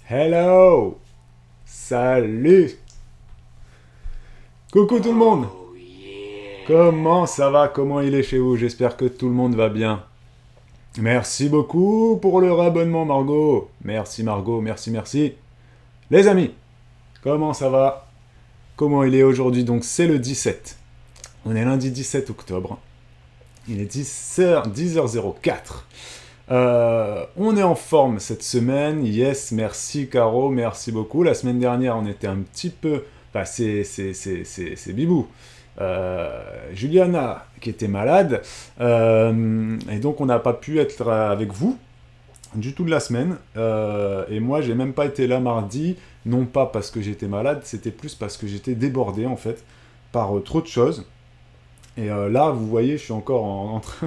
Hello! Salut! Coucou tout le monde! Comment ça va? Comment il est chez vous? J'espère que tout le monde va bien. Merci beaucoup pour le réabonnement Margot. Merci Margot, merci. Les amis, comment ça va? Comment il est aujourd'hui? Donc c'est le 17. On est lundi 17 octobre. Il est 10h04. On est en forme cette semaine. Yes, merci Caro, merci beaucoup. La semaine dernière, on était un petit peu... Enfin, c'est Bibou. Juliana qui était malade. Et donc, on n'a pas pu être avec vous du tout de la semaine. Et moi, j'ai même pas été là mardi. Non pas parce que j'étais malade, c'était plus parce que j'étais débordé, en fait, par trop de choses. Et là, vous voyez, je suis encore en train...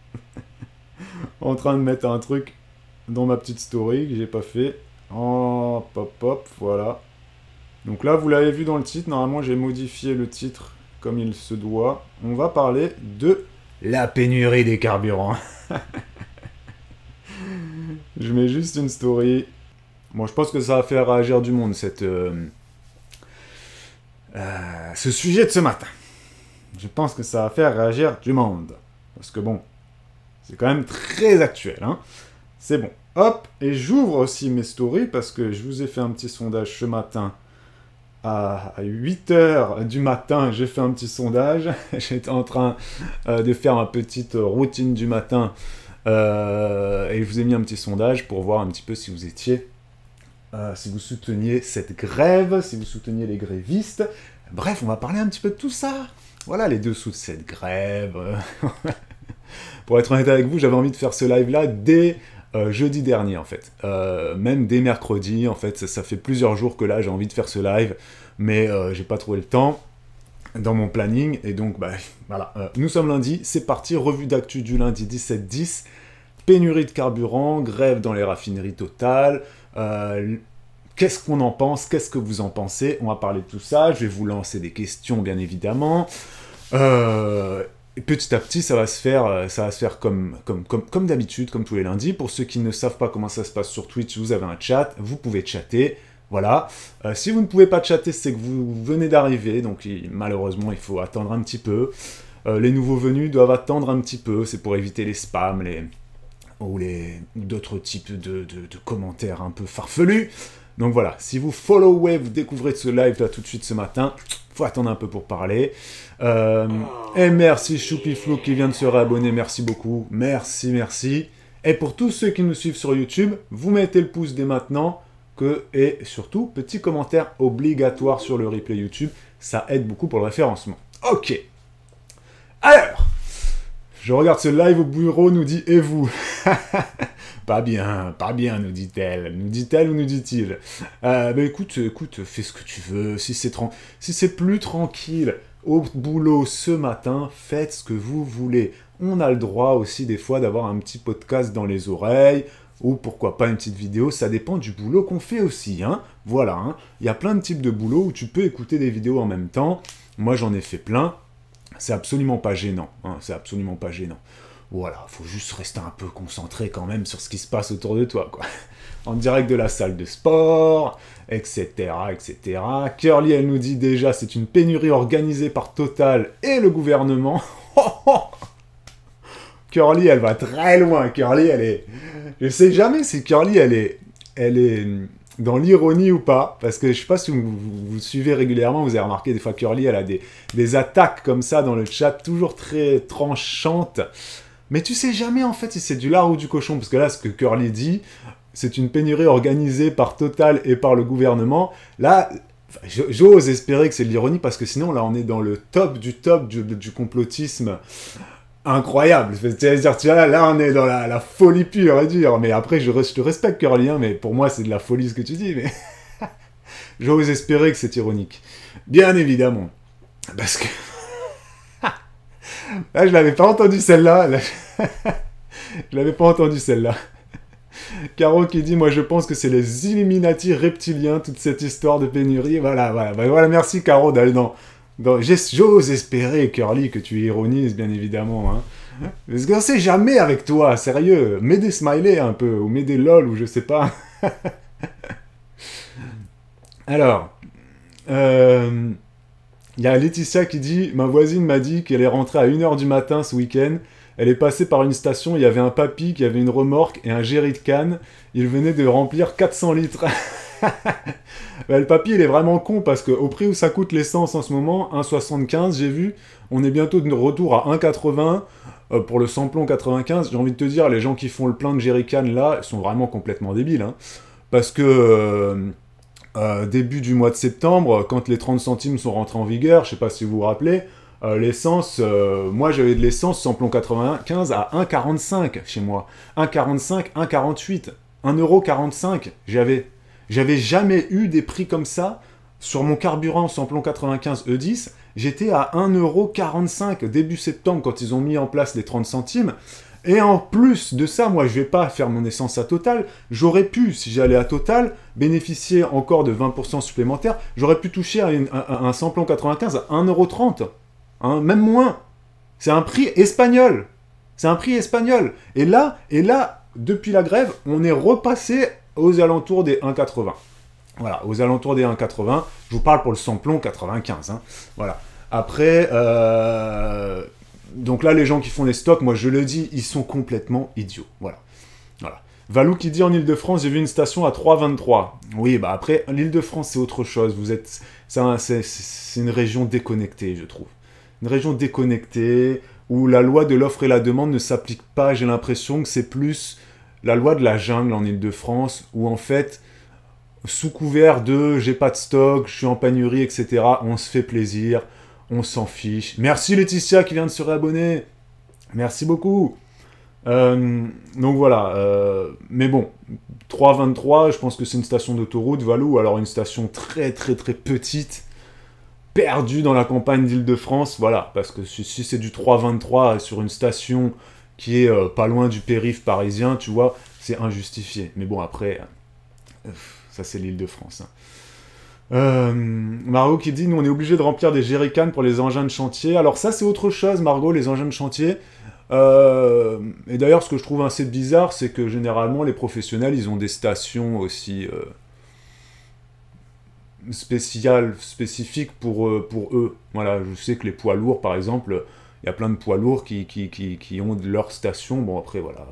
en train de mettre un truc dans ma petite story que j'ai pas fait. Oh, pop, voilà. Donc là, vous l'avez vu dans le titre. Normalement, j'ai modifié le titre comme il se doit. On va parler de la pénurie des carburants. Je mets juste une story. Bon, je pense que ça va faire réagir du monde, ce sujet de ce matin. Je pense que ça va faire réagir du monde. Parce que bon, c'est quand même très actuel, hein. C'est bon. Hop, et j'ouvre aussi mes stories parce que je vous ai fait un petit sondage ce matin. À 8h du matin, j'ai fait un petit sondage. J'étais en train de faire ma petite routine du matin. Et je vous ai mis un petit sondage pour voir un petit peu si vous étiez... si vous souteniez cette grève, si vous souteniez les grévistes. Bref, on va parler un petit peu de tout ça. Voilà les dessous de cette grève. Pour être honnête avec vous, j'avais envie de faire ce live-là dès jeudi dernier, en fait. Même dès mercredi, en fait. Ça fait plusieurs jours que là, j'ai envie de faire ce live, mais j'ai pas trouvé le temps dans mon planning. Et donc, bah, voilà. Nous sommes lundi, c'est parti. Revue d'actu du lundi 17-10. Pénurie de carburant, grève dans les raffineries totales. Qu'est-ce qu'on en pense? Qu'est-ce que vous en pensez? On va parler de tout ça. Je vais vous lancer des questions, bien évidemment. Et petit à petit, ça va se faire comme d'habitude, comme tous les lundis. Pour ceux qui ne savent pas comment ça se passe sur Twitch, vous avez un chat, vous pouvez chatter, voilà. Si vous ne pouvez pas chatter, c'est que vous venez d'arriver, donc malheureusement, il faut attendre un petit peu. Les nouveaux venus doivent attendre un petit peu, c'est pour éviter les spams, ou d'autres types de commentaires un peu farfelus. Donc voilà, si vous followez, vous découvrez ce live là tout de suite ce matin, faut attendre un peu pour parler. Et merci Choupiflou qui vient de se réabonner, merci beaucoup, merci. Et pour tous ceux qui nous suivent sur YouTube, vous mettez le pouce dès maintenant, et surtout, petit commentaire obligatoire sur le replay YouTube, ça aide beaucoup pour le référencement. Ok. Alors, je regarde ce live au bureau, nous dit « Et vous ?» Pas bien, nous dit-elle. Nous dit-elle ou nous dit-il? Écoute, fais ce que tu veux. Si c'est plus tranquille au boulot ce matin, faites ce que vous voulez. On a le droit aussi des fois d'avoir un petit podcast dans les oreilles, ou pourquoi pas une petite vidéo, ça dépend du boulot qu'on fait aussi, hein. Voilà, hein. Il y a plein de types de boulot où tu peux écouter des vidéos en même temps. Moi, j'en ai fait plein. C'est absolument pas gênant, hein. C'est absolument pas gênant. Voilà, faut juste rester un peu concentré quand même sur ce qui se passe autour de toi, quoi. En direct de la salle de sport, etc. Curly, elle nous dit déjà, c'est une pénurie organisée par Total et le gouvernement. Curly, elle va très loin. Curly, elle est... Je sais jamais si Curly, elle est dans l'ironie ou pas, parce que je sais pas si vous suivez régulièrement, vous avez remarqué, des fois, Curly, elle a des attaques comme ça dans le chat, toujours très tranchantes. Mais tu sais jamais, en fait, si c'est du lard ou du cochon, parce que là, ce que Curly dit, c'est une pénurie organisée par Total et par le gouvernement. Là, j'ose espérer que c'est de l'ironie, parce que sinon, là, on est dans le top du complotisme incroyable. C'est-à-dire, tu vois, là, on est dans la folie pure et dure. Mais après, je te respecte, Curly, hein, mais pour moi, c'est de la folie ce que tu dis, mais... J'ose espérer que c'est ironique. Bien évidemment. Parce que... Là, je l'avais pas entendu celle-là. Je l'avais pas entendu celle-là. Caro qui dit, moi je pense que c'est les Illuminati reptiliens, toute cette histoire de pénurie. Voilà, merci Caro d'aller dans j'ose espérer, Curly, que tu ironises, bien évidemment. Hein. Parce qu'on sait jamais avec toi, sérieux. Mets des smileys un peu, ou mets des lol, ou je sais pas. Alors, il y a Laetitia qui dit « Ma voisine m'a dit qu'elle est rentrée à 1h du matin ce week-end. Elle est passée par une station, il y avait un papy qui avait une remorque et un jerrycan. Il venait de remplir 400 litres. » Bah, le papy, il est vraiment con parce qu'au prix où ça coûte l'essence en ce moment, 1,75, j'ai vu, on est bientôt de retour à 1,80 pour le samplon 95. J'ai envie de te dire, les gens qui font le plein de jerrycan là, ils sont vraiment complètement débiles. Hein, parce que début du mois de septembre, quand les 30 centimes sont rentrés en vigueur, je sais pas si vous vous rappelez, l'essence, moi j'avais de l'essence samplon 95 à 1,45 chez moi. 1,45, 1,48, 1,45€, j'avais jamais eu des prix comme ça. Sur mon carburant samplon 95 E10, j'étais à 1,45€ début septembre quand ils ont mis en place les 30 centimes. Et en plus de ça, moi je vais pas faire mon essence à Total. J'aurais pu, si j'allais à Total, bénéficier encore de 20% supplémentaires. J'aurais pu toucher un samplon 95 à 1,30€. Hein, même moins. C'est un prix espagnol. C'est un prix espagnol. Et là, depuis la grève, on est repassé aux alentours des 1,80. Voilà, aux alentours des 1,80. Je vous parle pour le samplon 95. Hein. Voilà. Après, donc là, les gens qui font des stocks, moi je le dis, ils sont complètement idiots. Voilà. Voilà. Valou qui dit en Ile-de-France, j'ai vu une station à 3,23. Oui, bah après, l'Ile-de-France, c'est autre chose. C'est une région déconnectée, je trouve. Une région déconnectée, où la loi de l'offre et la demande ne s'applique pas. J'ai l'impression que c'est plus la loi de la jungle en Ile-de-France, où en fait, sous couvert de j'ai pas de stock, je suis en pénurie, etc., on se fait plaisir, on s'en fiche. Merci Laetitia qui vient de se réabonner. Merci beaucoup. Donc voilà. Mais bon, 3,23, je pense que c'est une station d'autoroute, Valou, alors une station très très très petite, perdue dans la campagne d'Île-de-France, voilà. Parce que si c'est du 3,23 sur une station qui est pas loin du périph' parisien, tu vois, c'est injustifié. Mais bon, après, ça c'est l'Île-de-France. Hein. Margot qui dit, nous on est obligé de remplir des jerrycans pour les engins de chantier. Alors ça c'est autre chose, Margot, les engins de chantier. Et d'ailleurs ce que je trouve assez bizarre, c'est que généralement les professionnels, ils ont des stations aussi spécifiques pour eux. Voilà, je sais que les poids lourds, par exemple, il y a plein de poids lourds qui ont leur station. Bon après voilà.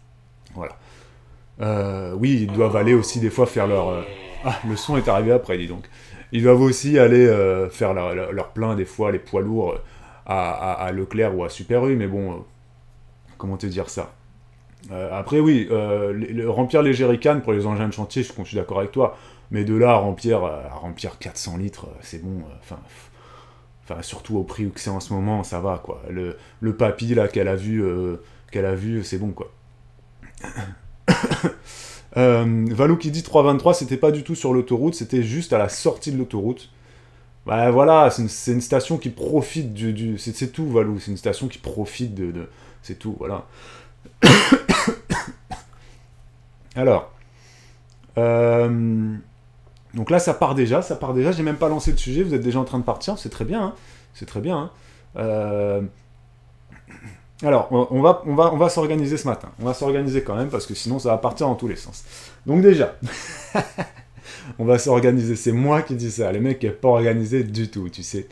Voilà. Oui, ils doivent aller aussi des fois faire leur... Ah, le son est arrivé après, dis donc. Ils doivent aussi aller faire leur plein, des fois, les poids lourds à Leclerc ou à Super U, mais bon, comment te dire ça. Après, oui, remplir les jerrycans pour les engins de chantier, je suis d'accord avec toi, mais de là à remplir 400 litres, c'est bon, enfin, surtout au prix où c'est en ce moment, ça va, quoi. Le papy, là, qu'elle a vu, c'est bon, quoi. Valou qui dit 3,23, c'était pas du tout sur l'autoroute, c'était juste à la sortie de l'autoroute. Bah voilà, c'est une station qui profite c'est tout, Valou, c'est une station qui profite de c'est tout, voilà. Alors, donc là ça part déjà, j'ai même pas lancé le sujet, vous êtes déjà en train de partir, c'est très bien, hein, c'est très bien. Hein. Alors, on va s'organiser ce matin. On va s'organiser quand même, parce que sinon ça va partir dans tous les sens. Donc déjà, on va s'organiser. C'est moi qui dis ça. Les mecs qui n'est pas organisé du tout, tu sais.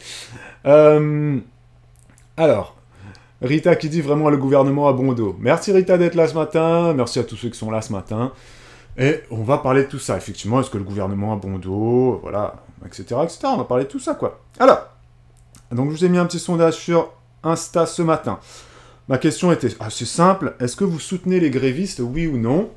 Alors, Rita qui dit vraiment le gouvernement a bon dos. Merci Rita d'être là ce matin. Merci à tous ceux qui sont là ce matin. Et on va parler de tout ça. Effectivement, est-ce que le gouvernement a bon dos? Voilà, etc., etc. On va parler de tout ça, quoi. Alors, donc je vous ai mis un petit sondage sur Insta ce matin. Ma question était assez simple. Est-ce que vous soutenez les grévistes, oui ou non?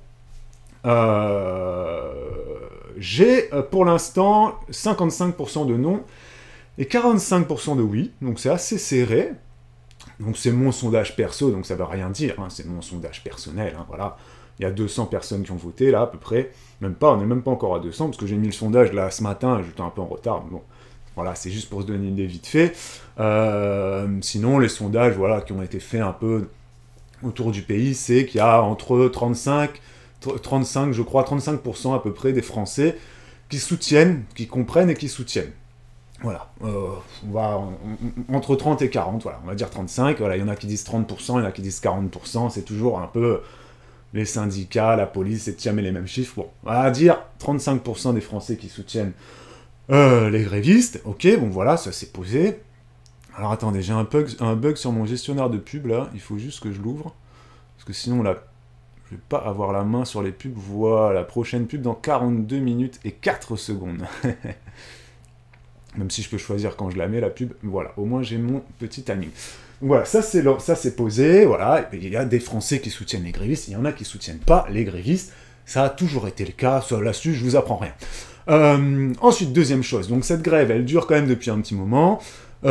J'ai, pour l'instant, 55% de non et 45% de oui. Donc c'est assez serré. Donc c'est mon sondage perso, donc ça ne veut rien dire. Hein, c'est mon sondage personnel, hein, voilà. Il y a 200 personnes qui ont voté, là, à peu près. Même pas, on n'est même pas encore à 200, parce que j'ai mis le sondage, là, ce matin, j'étais un peu en retard, mais bon. Voilà, c'est juste pour se donner une idée vite fait. Sinon, les sondages voilà, qui ont été faits un peu autour du pays, c'est qu'il y a entre 35, je crois, 35% à peu près des Français qui soutiennent, qui comprennent et qui soutiennent. Voilà, entre 30 et 40, voilà, on va dire 35, voilà, il y en a qui disent 30%, il y en a qui disent 40%, c'est toujours un peu les syndicats, la police, c'est jamais les mêmes chiffres. Bon, on va dire 35% des Français qui soutiennent Les grévistes, ok, bon voilà, ça s'est posé. Alors attendez, j'ai un bug sur mon gestionnaire de pub là, il faut juste que je l'ouvre. Parce que sinon là, je vais pas avoir la main sur les pubs. Voilà, la prochaine pub dans 42 minutes et 4 secondes. Même si je peux choisir quand je la mets, la pub. Voilà, au moins j'ai mon petit timing. Voilà, ça c'est posé, voilà. Et puis, il y a des Français qui soutiennent les grévistes, il y en a qui soutiennent pas les grévistes. Ça a toujours été le cas, là-dessus je vous apprends rien. Ensuite, deuxième chose, donc cette grève, elle dure quand même depuis un petit moment.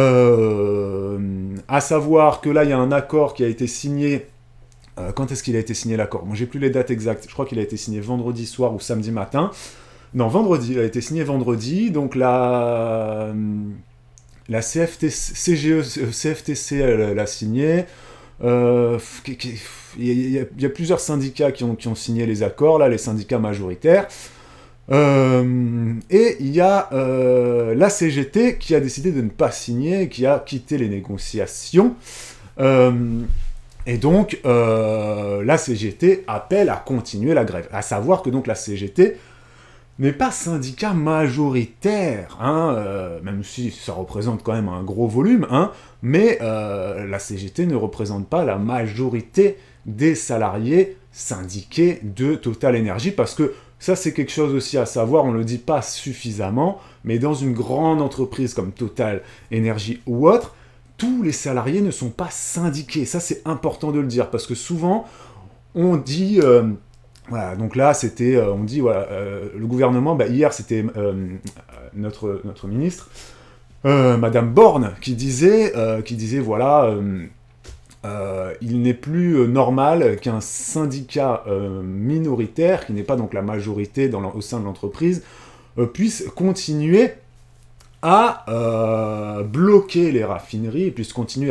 À savoir que là, il y a un accord qui a été signé. Quand est-ce qu'il a été signé l'accord? Moi, j'ai plus les dates exactes. Je crois qu'il a été signé vendredi soir ou samedi matin. Non, vendredi. Il a été signé vendredi. Donc la CFTC l'a signé. Il y a plusieurs syndicats qui ont signé les accords, là, les syndicats majoritaires. Et il y a la CGT qui a décidé de ne pas signer, qui a quitté les négociations. Et donc, la CGT appelle à continuer la grève. À savoir que donc la CGT n'est pas syndicat majoritaire, hein, même si ça représente quand même un gros volume, hein, mais la CGT ne représente pas la majorité des salariés syndiqués de Total Energy, parce que ça c'est quelque chose aussi à savoir, on ne le dit pas suffisamment, mais dans une grande entreprise comme Total Energy ou autre, tous les salariés ne sont pas syndiqués. Ça, c'est important de le dire, parce que souvent, on dit... voilà, donc là, c'était... on dit, voilà, le gouvernement... Bah, hier, c'était notre ministre, Madame Borne, qui disait, voilà... il n'est plus normal qu'un syndicat minoritaire, qui n'est pas donc la majorité au sein de l'entreprise, puisse continuer à bloquer les raffineries et puisse continuer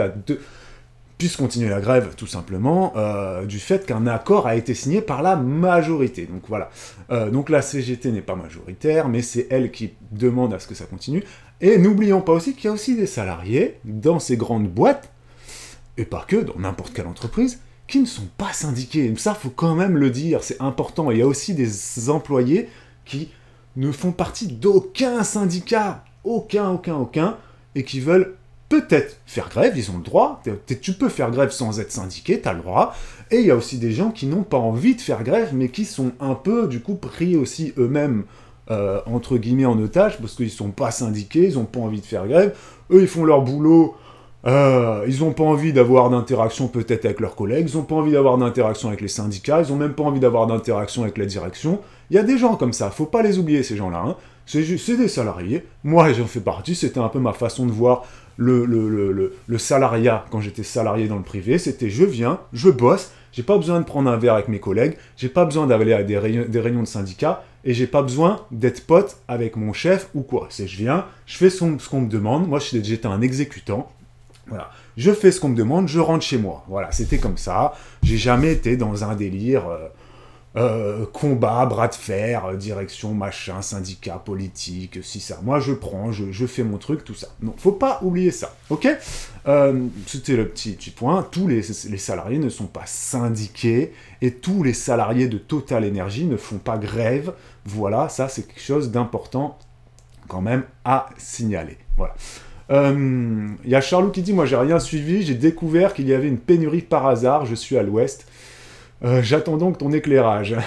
la grève, tout simplement, du fait qu'un accord a été signé par la majorité. Donc voilà. Donc la CGT n'est pas majoritaire, mais c'est elle qui demande à ce que ça continue. Et n'oublions pas aussi qu'il y a aussi des salariés dans ces grandes boîtes, et pas que, dans n'importe quelle entreprise, qui ne sont pas syndiqués. Ça, faut quand même le dire, c'est important. Il y a aussi des employés qui ne font partie d'aucun syndicat. Aucun, et qui veulent peut-être faire grève, ils ont le droit, tu peux faire grève sans être syndiqué, t'as le droit, et il y a aussi des gens qui n'ont pas envie de faire grève, mais qui sont un peu, du coup, pris aussi eux-mêmes, entre guillemets, en otage, parce qu'ils sont pas syndiqués, ils ont pas envie de faire grève, eux, ils font leur boulot, ils ont pas envie d'avoir d'interaction peut-être avec leurs collègues, ils ont pas envie d'avoir d'interaction avec les syndicats, ils ont même pas envie d'avoir d'interaction avec la direction, il y a des gens comme ça, faut pas les oublier, ces gens-là, hein. C'est des salariés, moi j'en fais partie, c'était un peu ma façon de voir le salariat quand j'étais salarié dans le privé, c'était je viens, je bosse, j'ai pas besoin de prendre un verre avec mes collègues, j'ai pas besoin d'aller à des réunions de syndicats, et j'ai pas besoin d'être pote avec mon chef ou quoi, c'est je viens, je fais ce qu'on me demande, moi j'étais un exécutant, voilà, je fais ce qu'on me demande, je rentre chez moi, voilà, c'était comme ça, j'ai jamais été dans un délire... combat, bras de fer, direction, machin, syndicat, politique, si ça. Moi, je prends, je fais mon truc, tout ça. Non, faut pas oublier ça, ok? C'était le petit point. Tous les salariés ne sont pas syndiqués, et tous les salariés de Total Energy ne font pas grève. Voilà, ça, c'est quelque chose d'important, quand même, à signaler. Voilà. Y a Charlot qui dit, moi, j'ai rien suivi, j'ai découvert qu'il y avait une pénurie par hasard, je suis à l'ouest. J'attends donc ton éclairage.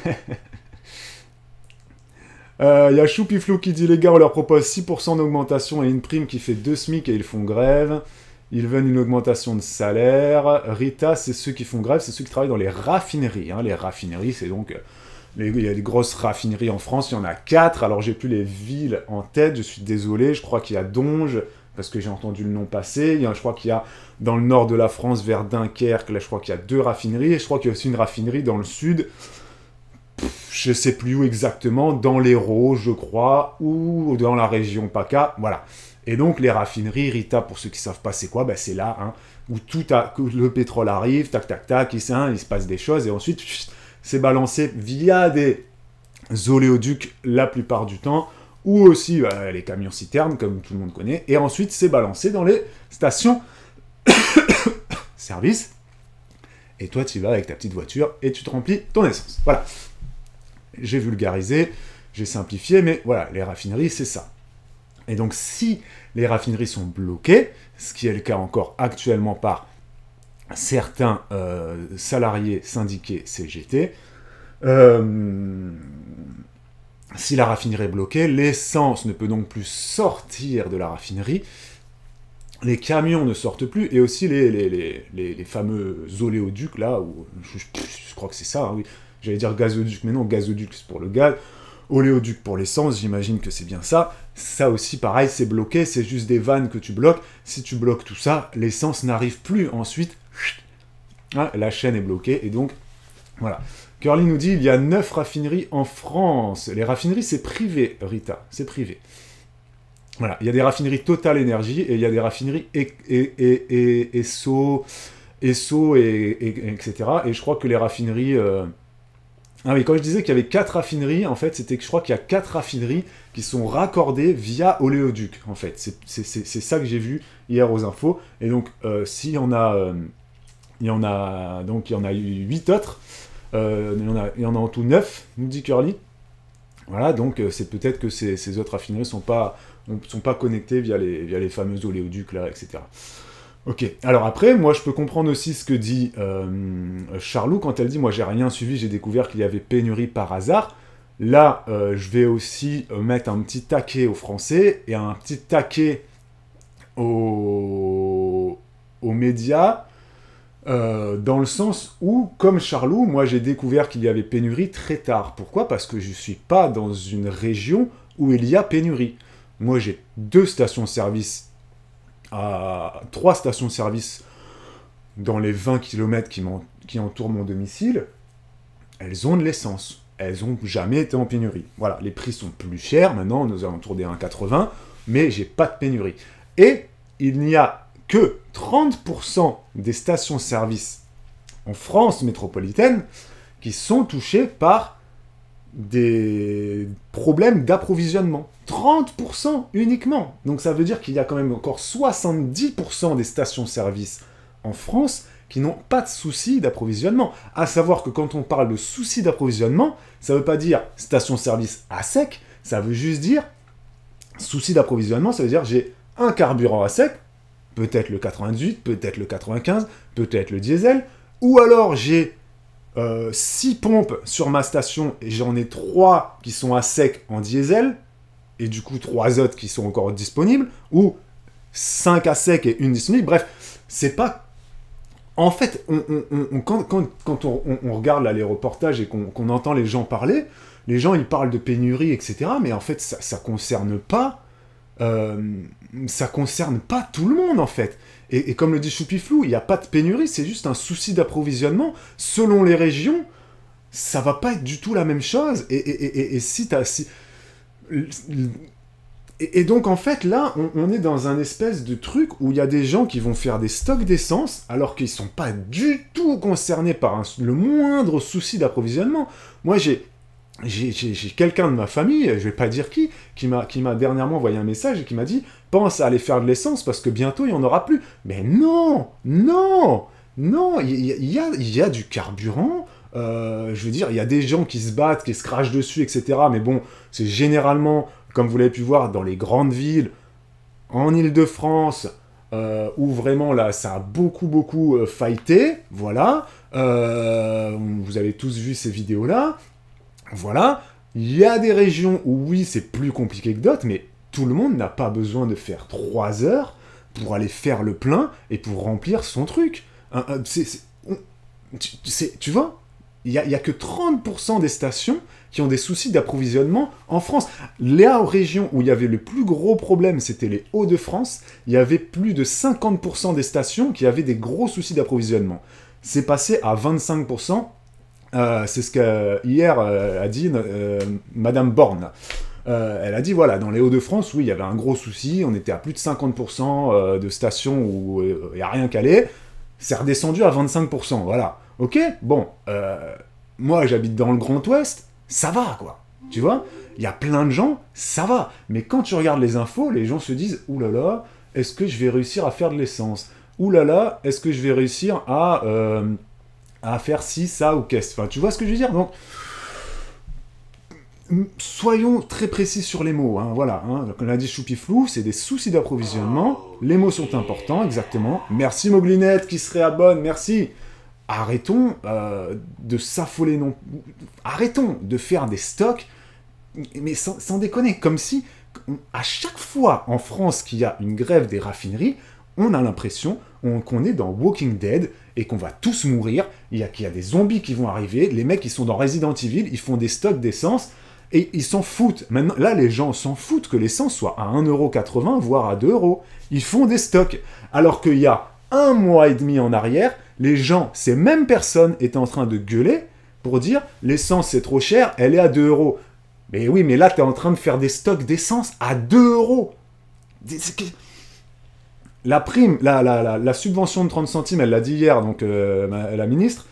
Y a Choupiflou qui dit, les gars, on leur propose 6% d'augmentation et une prime qui fait 2 SMIC et ils font grève. Ils veulent une augmentation de salaire. Rita, c'est ceux qui font grève, c'est ceux qui travaillent dans les raffineries. Hein. Les raffineries, c'est donc... il y a des grosses raffineries en France, il y en a 4. Alors, j'ai plus les villes en tête, je suis désolé. Je crois qu'il y a Donge, parce que j'ai entendu le nom passer. Je crois qu'il y a, dans le nord de la France, vers Dunkerque, là, je crois qu'il y a 2 raffineries. Et je crois qu'il y a aussi une raffinerie dans le sud, je sais plus où exactement, dans l'Hérault, je crois, ou dans la région PACA, voilà. Et donc, les raffineries, Rita, pour ceux qui savent pas c'est quoi, ben, c'est là, hein, où le pétrole arrive, tac, tac, tac, il se passe des choses, et ensuite, c'est balancé via des oléoducs la plupart du temps, ou aussi les camions-citernes, comme tout le monde connaît, et ensuite, c'est balancé dans les stations service, et toi, tu y vas avec ta petite voiture, et tu te remplis ton essence. Voilà. J'ai vulgarisé, j'ai simplifié, mais voilà, les raffineries, c'est ça. Et donc, si les raffineries sont bloquées, ce qui est le cas encore actuellement par certains salariés syndiqués CGT, si la raffinerie est bloquée, l'essence ne peut donc plus sortir de la raffinerie, les camions ne sortent plus, et aussi les fameux oléoducs, là, où, je crois que c'est ça, hein, oui, j'allais dire gazoduc, mais non, gazoduc c'est pour le gaz, oléoduc pour l'essence, j'imagine que c'est bien ça. Ça aussi, pareil, c'est bloqué, c'est juste des vannes que tu bloques. Si tu bloques tout ça, l'essence n'arrive plus. Ensuite, hein, la chaîne est bloquée, et donc, voilà. Curly nous dit, il y a 9 raffineries en France. Les raffineries, c'est privé, Rita, c'est privé. Voilà, il y a des raffineries Total Énergie, et il y a des raffineries Esso, etc. Et je crois que les raffineries... Ah oui, quand je disais qu'il y avait 4 raffineries, en fait, c'était que je crois qu'il y a 4 raffineries qui sont raccordées via oléoduc, en fait. C'est ça que j'ai vu hier aux infos. Et donc, s'il y en a... il y en a eu 8 autres. Il y en a en tout 9, nous dit Curly. Voilà, donc c'est peut-être que ces autres raffineries sont pas connectées via les fameux oléoducs, là, etc. Ok, alors après, moi je peux comprendre aussi ce que dit Charlot quand elle dit « Moi j'ai rien suivi, j'ai découvert qu'il y avait pénurie par hasard ». Là, je vais aussi mettre un petit taquet aux Français et un petit taquet aux médias, dans le sens où, comme Charlot, moi j'ai découvert qu'il y avait pénurie très tard. Pourquoi? Parce que je ne suis pas dans une région où il y a pénurie. Moi j'ai 2 stations-service, 3 stations-service dans les 20 km qui entourent mon domicile. Elles ont de l'essence. Elles n'ont jamais été en pénurie. Voilà, les prix sont plus chers, maintenant, nous allons autour des 1,80, mais j'ai pas de pénurie. Et il n'y a que 30% des stations-service en France métropolitaine qui sont touchées par des problèmes d'approvisionnement. 30% uniquement. Donc ça veut dire qu'il y a quand même encore 70% des stations-service en France qui n'ont pas de souci d'approvisionnement. À savoir que quand on parle de souci d'approvisionnement, ça ne veut pas dire station-service à sec, ça veut juste dire souci d'approvisionnement, ça veut dire j'ai un carburant à sec, peut-être le 98, peut-être le 95, peut-être le diesel, ou alors j'ai 6 pompes sur ma station et j'en ai 3 qui sont à sec en diesel, et du coup 3 autres qui sont encore disponibles, ou 5 à sec et une disponible. Bref, c'est pas... En fait, quand on regarde là, les reportages et qu'on entend les gens parler, les gens ils parlent de pénurie, etc. Mais en fait, ça concerne pas tout le monde, en fait. Et comme le dit Choupiflou, il n'y a pas de pénurie, c'est juste un souci d'approvisionnement. Selon les régions, ça va pas être du tout la même chose. Et si t'as... Et donc, en fait, là, on est dans un espèce de truc où il y a des gens qui vont faire des stocks d'essence, alors qu'ils sont pas du tout concernés par le moindre souci d'approvisionnement. Moi, j'ai quelqu'un de ma famille, je vais pas dire qui m'a dernièrement envoyé un message et qui m'a dit « Pense à aller faire de l'essence parce que bientôt, il n'y en aura plus. » Mais non, il y a du carburant. Je veux dire, il y a des gens qui se battent, qui se crachent dessus, etc. Mais bon, c'est généralement... Comme vous l'avez pu voir, dans les grandes villes, en Île-de-France, où vraiment, là, ça a beaucoup fighté, voilà. Vous avez tous vu ces vidéos-là. Voilà. Il y a des régions où, oui, c'est plus compliqué que d'autres, mais tout le monde n'a pas besoin de faire 3 heures pour aller faire le plein et pour remplir son truc. Tu vois, il n'y a que 30% des stations qui ont des soucis d'approvisionnement en France. Les régions où il y avait le plus gros problème, c'était les Hauts-de-France. Il y avait plus de 50% des stations qui avaient des gros soucis d'approvisionnement. C'est passé à 25%. C'est ce qu'hier a dit Madame Borne. Elle a dit, voilà, dans les Hauts-de-France, oui, il y avait un gros souci. On était à plus de 50% de stations où il n'y a rien qu'à aller. C'est redescendu à 25%, voilà. Ok, bon, moi j'habite dans le Grand Ouest, ça va, quoi. Tu vois, il y a plein de gens, ça va. Mais quand tu regardes les infos, les gens se disent « Ouh là là, est-ce que je vais réussir à faire de l'essence ? Ouh là là, est-ce que je vais réussir à faire ci, ça ou qu'est-ce ?» Enfin, tu vois ce que je veux dire ? Donc, soyons très précis sur les mots, hein, voilà. Hein, comme l'a dit Choupiflou, c'est des soucis d'approvisionnement. Les mots sont importants, exactement. Merci Moglinette qui se réabonne, merci. Arrêtons de s'affoler, non. Arrêtons de faire des stocks, mais sans déconner, comme si, à chaque fois en France qu'il y a une grève des raffineries, on a l'impression qu'on est dans Walking Dead et qu'on va tous mourir, qu'il y a des zombies qui vont arriver, les mecs qui sont dans Resident Evil, ils font des stocks d'essence, et ils s'en foutent. Maintenant, là, les gens s'en foutent que l'essence soit à 1,80 €, voire à 2 €. Ils font des stocks. Alors qu'il y a 1 mois et demi en arrière, les gens, ces mêmes personnes, étaient en train de gueuler pour dire « l'essence c'est trop cher, elle est à 2 €. Mais oui, mais là, tu es en train de faire des stocks d'essence à 2 €. La prime, la subvention de 30 centimes, elle l'a dit hier, donc la ministre,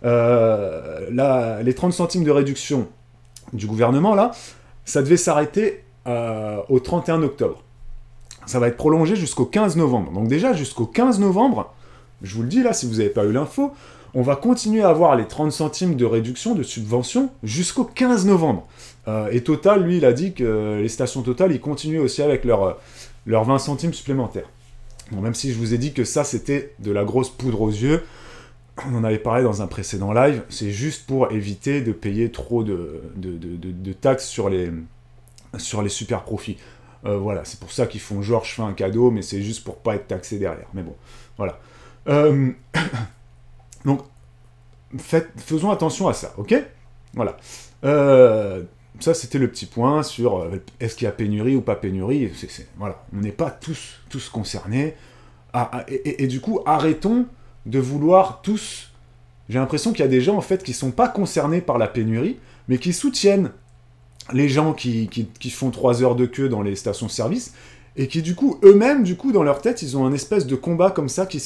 les 30 centimes de réduction du gouvernement, là, ça devait s'arrêter au 31 octobre. Ça va être prolongé jusqu'au 15 novembre. Donc déjà, jusqu'au 15 novembre, je vous le dis là, si vous n'avez pas eu l'info, on va continuer à avoir les 30 centimes de réduction de subvention jusqu'au 15 novembre. Et Total, lui, il a dit que les stations Total, ils continuent aussi avec leurs 20 centimes supplémentaires. Bon, même si je vous ai dit que ça, c'était de la grosse poudre aux yeux, on en avait parlé dans un précédent live, c'est juste pour éviter de payer trop de taxes sur les super profits. Voilà, c'est pour ça qu'ils font genre je fais un cadeau, mais c'est juste pour pas être taxé derrière. Mais bon, voilà. Donc, faisons attention à ça, ok? Voilà. Ça, c'était le petit point sur est-ce qu'il y a pénurie ou pas pénurie. Voilà, on n'est pas tous concernés. Et du coup, arrêtons de vouloir tous... J'ai l'impression qu'il y a des gens, en fait, qui sont pas concernés par la pénurie, mais qui soutiennent les gens qui font 3 heures de queue dans les stations-service, et qui, du coup, eux-mêmes, dans leur tête, ils ont un espèce de combat comme ça qui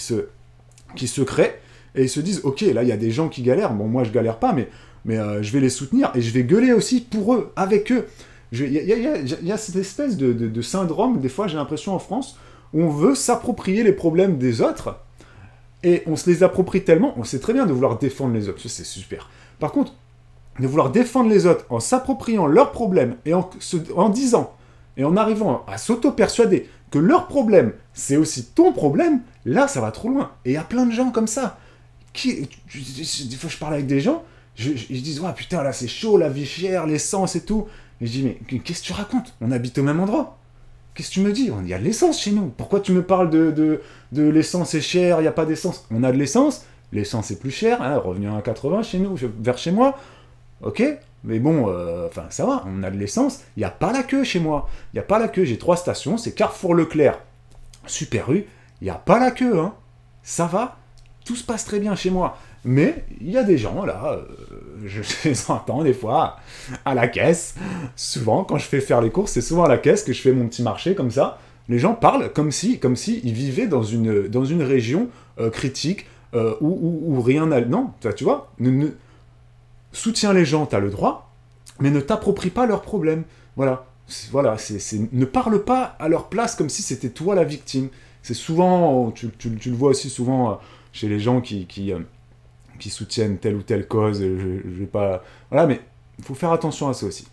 se crée, et ils se disent, ok, là, il y a des gens qui galèrent, bon, moi, je galère pas, mais je vais les soutenir, et je vais gueuler aussi pour eux, avec eux. Il y a cette espèce de syndrome, des fois, j'ai l'impression, en France, où on veut s'approprier les problèmes des autres, et on se les approprie tellement, on sait très bien de vouloir défendre les autres, ça c'est super. Par contre, de vouloir défendre les autres en s'appropriant leurs problèmes, et en disant, et en arrivant à s'auto-persuader que leur problème, c'est aussi ton problème, là ça va trop loin. Et il y a plein de gens comme ça. Des fois je parle avec des gens, ils disent, ouais putain là c'est chaud, la vie chère, l'essence et tout. Et je dis, mais qu'est-ce que tu racontes? On habite au même endroit. Qu'est-ce que tu me dis? Il y a de l'essence chez nous. Pourquoi tu me parles de l'essence est cher, il n'y a pas d'essence? On a de l'essence est plus cher, hein, revenu à 1,80 chez nous, vers chez moi. Ok, mais bon, enfin ça va, on a de l'essence, il n'y a pas la queue chez moi. Il n'y a pas la queue, j'ai 3 stations, c'est Carrefour Leclerc, Super U, il n'y a pas la queue, hein. Ça va, tout se passe très bien chez moi. Mais il y a des gens, là, je les entends des fois à la caisse. Souvent, quand je fais faire les courses, c'est souvent à la caisse que je fais mon petit marché, comme ça. Les gens parlent comme si ils vivaient dans une région critique où rien n'a... Non, tu vois, soutiens les gens, t'as le droit, mais ne t'approprie pas leurs problèmes. Voilà, ne parle pas à leur place comme si c'était toi la victime. C'est souvent, tu le vois aussi souvent chez les gens qui soutiennent telle ou telle cause, je vais pas... Voilà, mais il faut faire attention à ça aussi.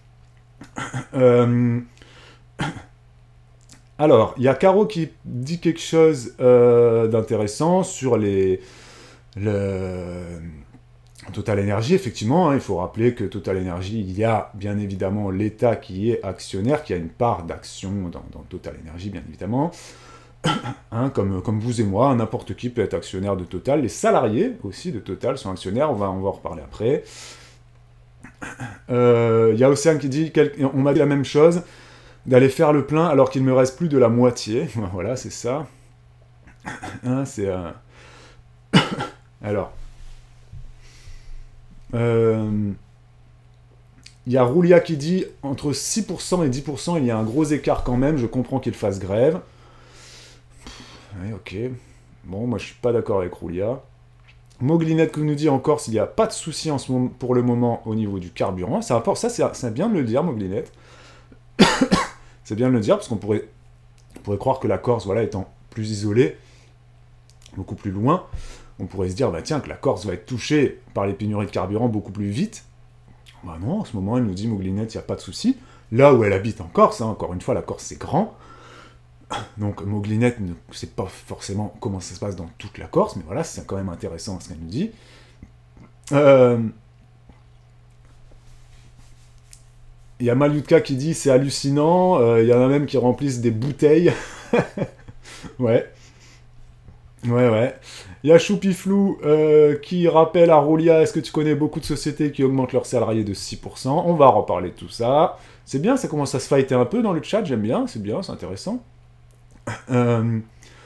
Alors, il y a Caro qui dit quelque chose d'intéressant sur Total Energy, effectivement, hein, il faut rappeler que Total Energy, il y a bien évidemment l'État qui est actionnaire, qui a une part d'action dans Total Energy, bien évidemment. Hein, comme vous et moi, n'importe qui peut être actionnaire de Total. Les salariés aussi de Total sont actionnaires, on va en reparler après. Il y a Océane qui dit, on m'a dit la même chose, d'aller faire le plein alors qu'il me reste plus de la moitié. Voilà, c'est ça. Hein, c'est... Alors... Il y a Roulia qui dit, entre 6% et 10%, il y a un gros écart quand même, je comprends qu'il fasse grève. Oui, ok. Bon, moi je suis pas d'accord avec Roulia. Moglinette qui nous dit encore s'il n'y a pas de souci en ce moment, pour le moment au niveau du carburant. Ça, c'est bien de le dire, Moglinette. C'est bien de le dire, parce qu'on pourrait croire que la Corse, voilà, étant plus isolée, beaucoup plus loin, on pourrait se dire, bah tiens, que la Corse va être touchée par les pénuries de carburant beaucoup plus vite. Bah non, en ce moment, elle nous dit Mouglinette, il n'y a pas de souci. Là où elle habite en Corse, hein, encore une fois, la Corse c'est grand. Donc Mouglinette ne sait pas forcément comment ça se passe dans toute la Corse, mais voilà, c'est quand même intéressant ce qu'elle nous dit. Il y a Malutka qui dit c'est hallucinant, il y en a même qui remplissent des bouteilles. Ouais. Ouais. Il y a Choupiflou qui rappelle à Roulia, est-ce que tu connais beaucoup de sociétés qui augmentent leurs salariés de 6%? On va reparler de tout ça. C'est bien, ça commence à se fighter un peu dans le chat, j'aime bien, c'est intéressant. Il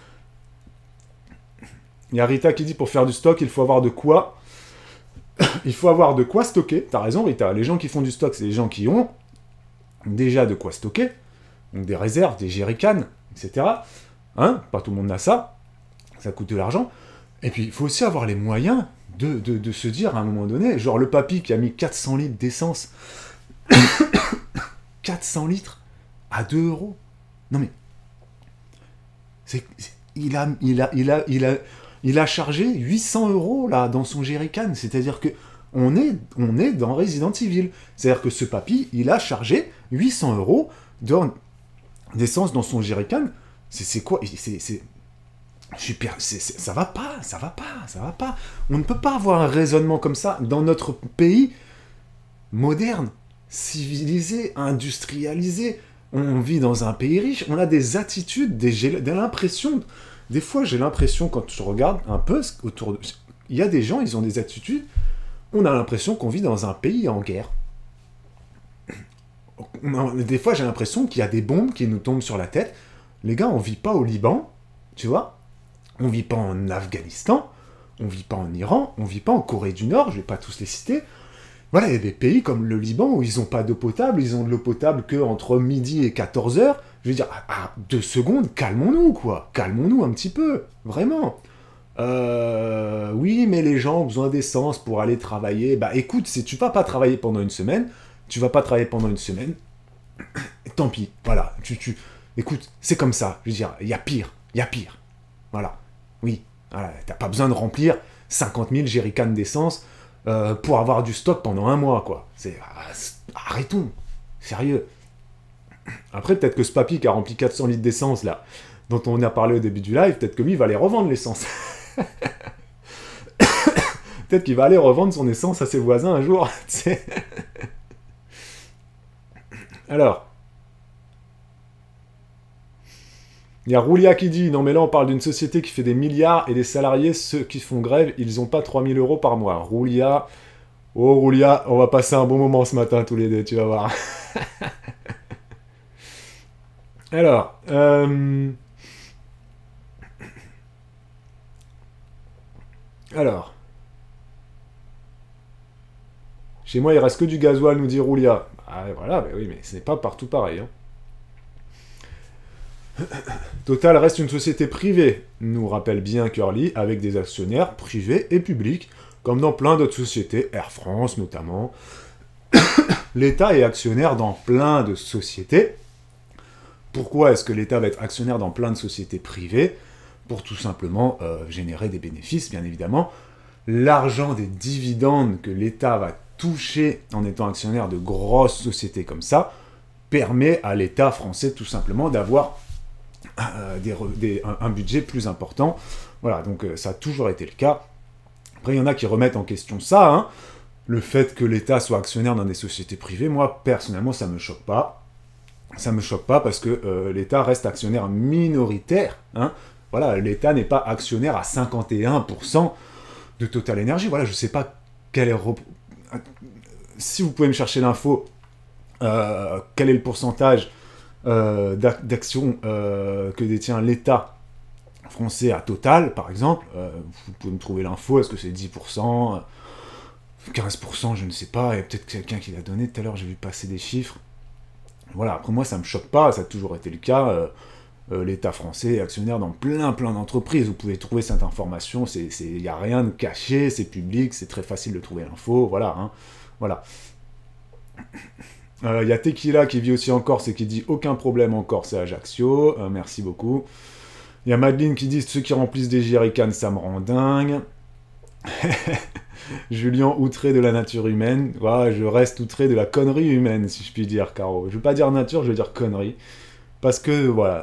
y a Rita qui dit pour faire du stock, il faut avoir de quoi. Il faut avoir de quoi stocker. T'as raison, Rita. Les gens qui font du stock, c'est les gens qui ont déjà de quoi stocker. Donc des réserves, des jerrycans, etc. Hein, pas tout le monde n'a ça. Ça coûte de l'argent. Et puis, il faut aussi avoir les moyens de se dire à un moment donné, genre le papy qui a mis 400 litres d'essence, 400 litres à 2 euros. Non mais, il a chargé 800 euros là dans son jerrycan. C'est-à-dire que on est dans Resident Evil. C'est-à-dire que ce papy, il a chargé 800 euros d'essence dans son jerrycan. C'est quoi? Ça va pas. On ne peut pas avoir un raisonnement comme ça dans notre pays moderne, civilisé, industrialisé. On vit dans un pays riche, on a des attitudes, des fois j'ai l'impression, quand je regarde un peu autour de... Il y a des gens, ils ont des attitudes, on a l'impression qu'on vit dans un pays en guerre. Des fois j'ai l'impression qu'il y a des bombes qui nous tombent sur la tête. Les gars, on vit pas au Liban, tu vois, on vit pas en Afghanistan, on vit pas en Iran, on vit pas en Corée du Nord, je vais pas tous les citer. Voilà, il y a des pays comme le Liban où ils n'ont pas d'eau potable, ils ont de l'eau potable qu'entre midi et 14h. Je veux dire, 2 secondes, calmons-nous, quoi. Calmons-nous un petit peu, vraiment. Oui, mais les gens ont besoin d'essence pour aller travailler. Bah écoute, si tu vas pas travailler pendant une semaine, tant pis, voilà. Écoute, c'est comme ça, je veux dire, il y a pire. Voilà, oui, voilà, t'as pas besoin de remplir 50 000 jerrycans d'essence pour avoir du stock pendant un mois, quoi. Arrêtons, sérieux. Après, peut-être que ce papy qui a rempli 400 litres d'essence, là, dont on a parlé au début du live, peut-être que lui, il va aller revendre l'essence. Peut-être qu'il va aller revendre son essence à ses voisins un jour, tu sais. Alors... Il y a Roulia qui dit, non mais là on parle d'une société qui fait des milliards et des salariés, ceux qui font grève, ils n'ont pas 3000 € par mois. Roulia, on va passer un bon moment ce matin tous les deux, tu vas voir. Alors, chez moi il reste que du gasoil, nous dit Roulia. Ah voilà, bah oui, mais ce n'est pas partout pareil, hein. Total reste une société privée, nous rappelle bien Curly, avec des actionnaires privés et publics, comme dans plein d'autres sociétés, Air France notamment. L'État est actionnaire dans plein de sociétés. Pourquoi est-ce que l'État va être actionnaire dans plein de sociétés privées? Pour tout simplement générer des bénéfices, bien évidemment. L'argent des dividendes que l'État va toucher en étant actionnaire de grosses sociétés comme ça permet à l'État français tout simplement d'avoir un budget plus important. Voilà, donc ça a toujours été le cas. Après, il y en a qui remettent en question ça, hein. Le fait que l'État soit actionnaire dans des sociétés privées, moi, personnellement, ça me choque pas. Ça me choque pas parce que l'État reste actionnaire minoritaire, hein. Voilà, l'État n'est pas actionnaire à 51% de Total Energy. Voilà, je sais pas quel est... Si vous pouvez me chercher l'info, quel est le pourcentage d'actions que détient l'État français à Total, par exemple. Vous pouvez me trouver l'info, est-ce que c'est 10%, 15%, je ne sais pas, il y a peut-être quelqu'un qui l'a donné, tout à l'heure j'ai vu passer des chiffres. Voilà, après moi ça me choque pas, ça a toujours été le cas, l'État français est actionnaire dans plein d'entreprises, vous pouvez trouver cette information, il n'y a rien de caché, c'est public, c'est très facile de trouver l'info, voilà, hein, voilà. Il y a Tequila qui vit aussi en Corse et qui dit « Aucun problème en Corse, c'est Ajaccio. Merci beaucoup. Il y a Madeleine qui dit « Ceux qui remplissent des jerrycans, ça me rend dingue. » Julien, outré de la nature humaine. Voilà, je reste outré de la connerie humaine, si je puis dire, Caro. Je veux pas dire nature, je veux dire connerie. Parce que, voilà,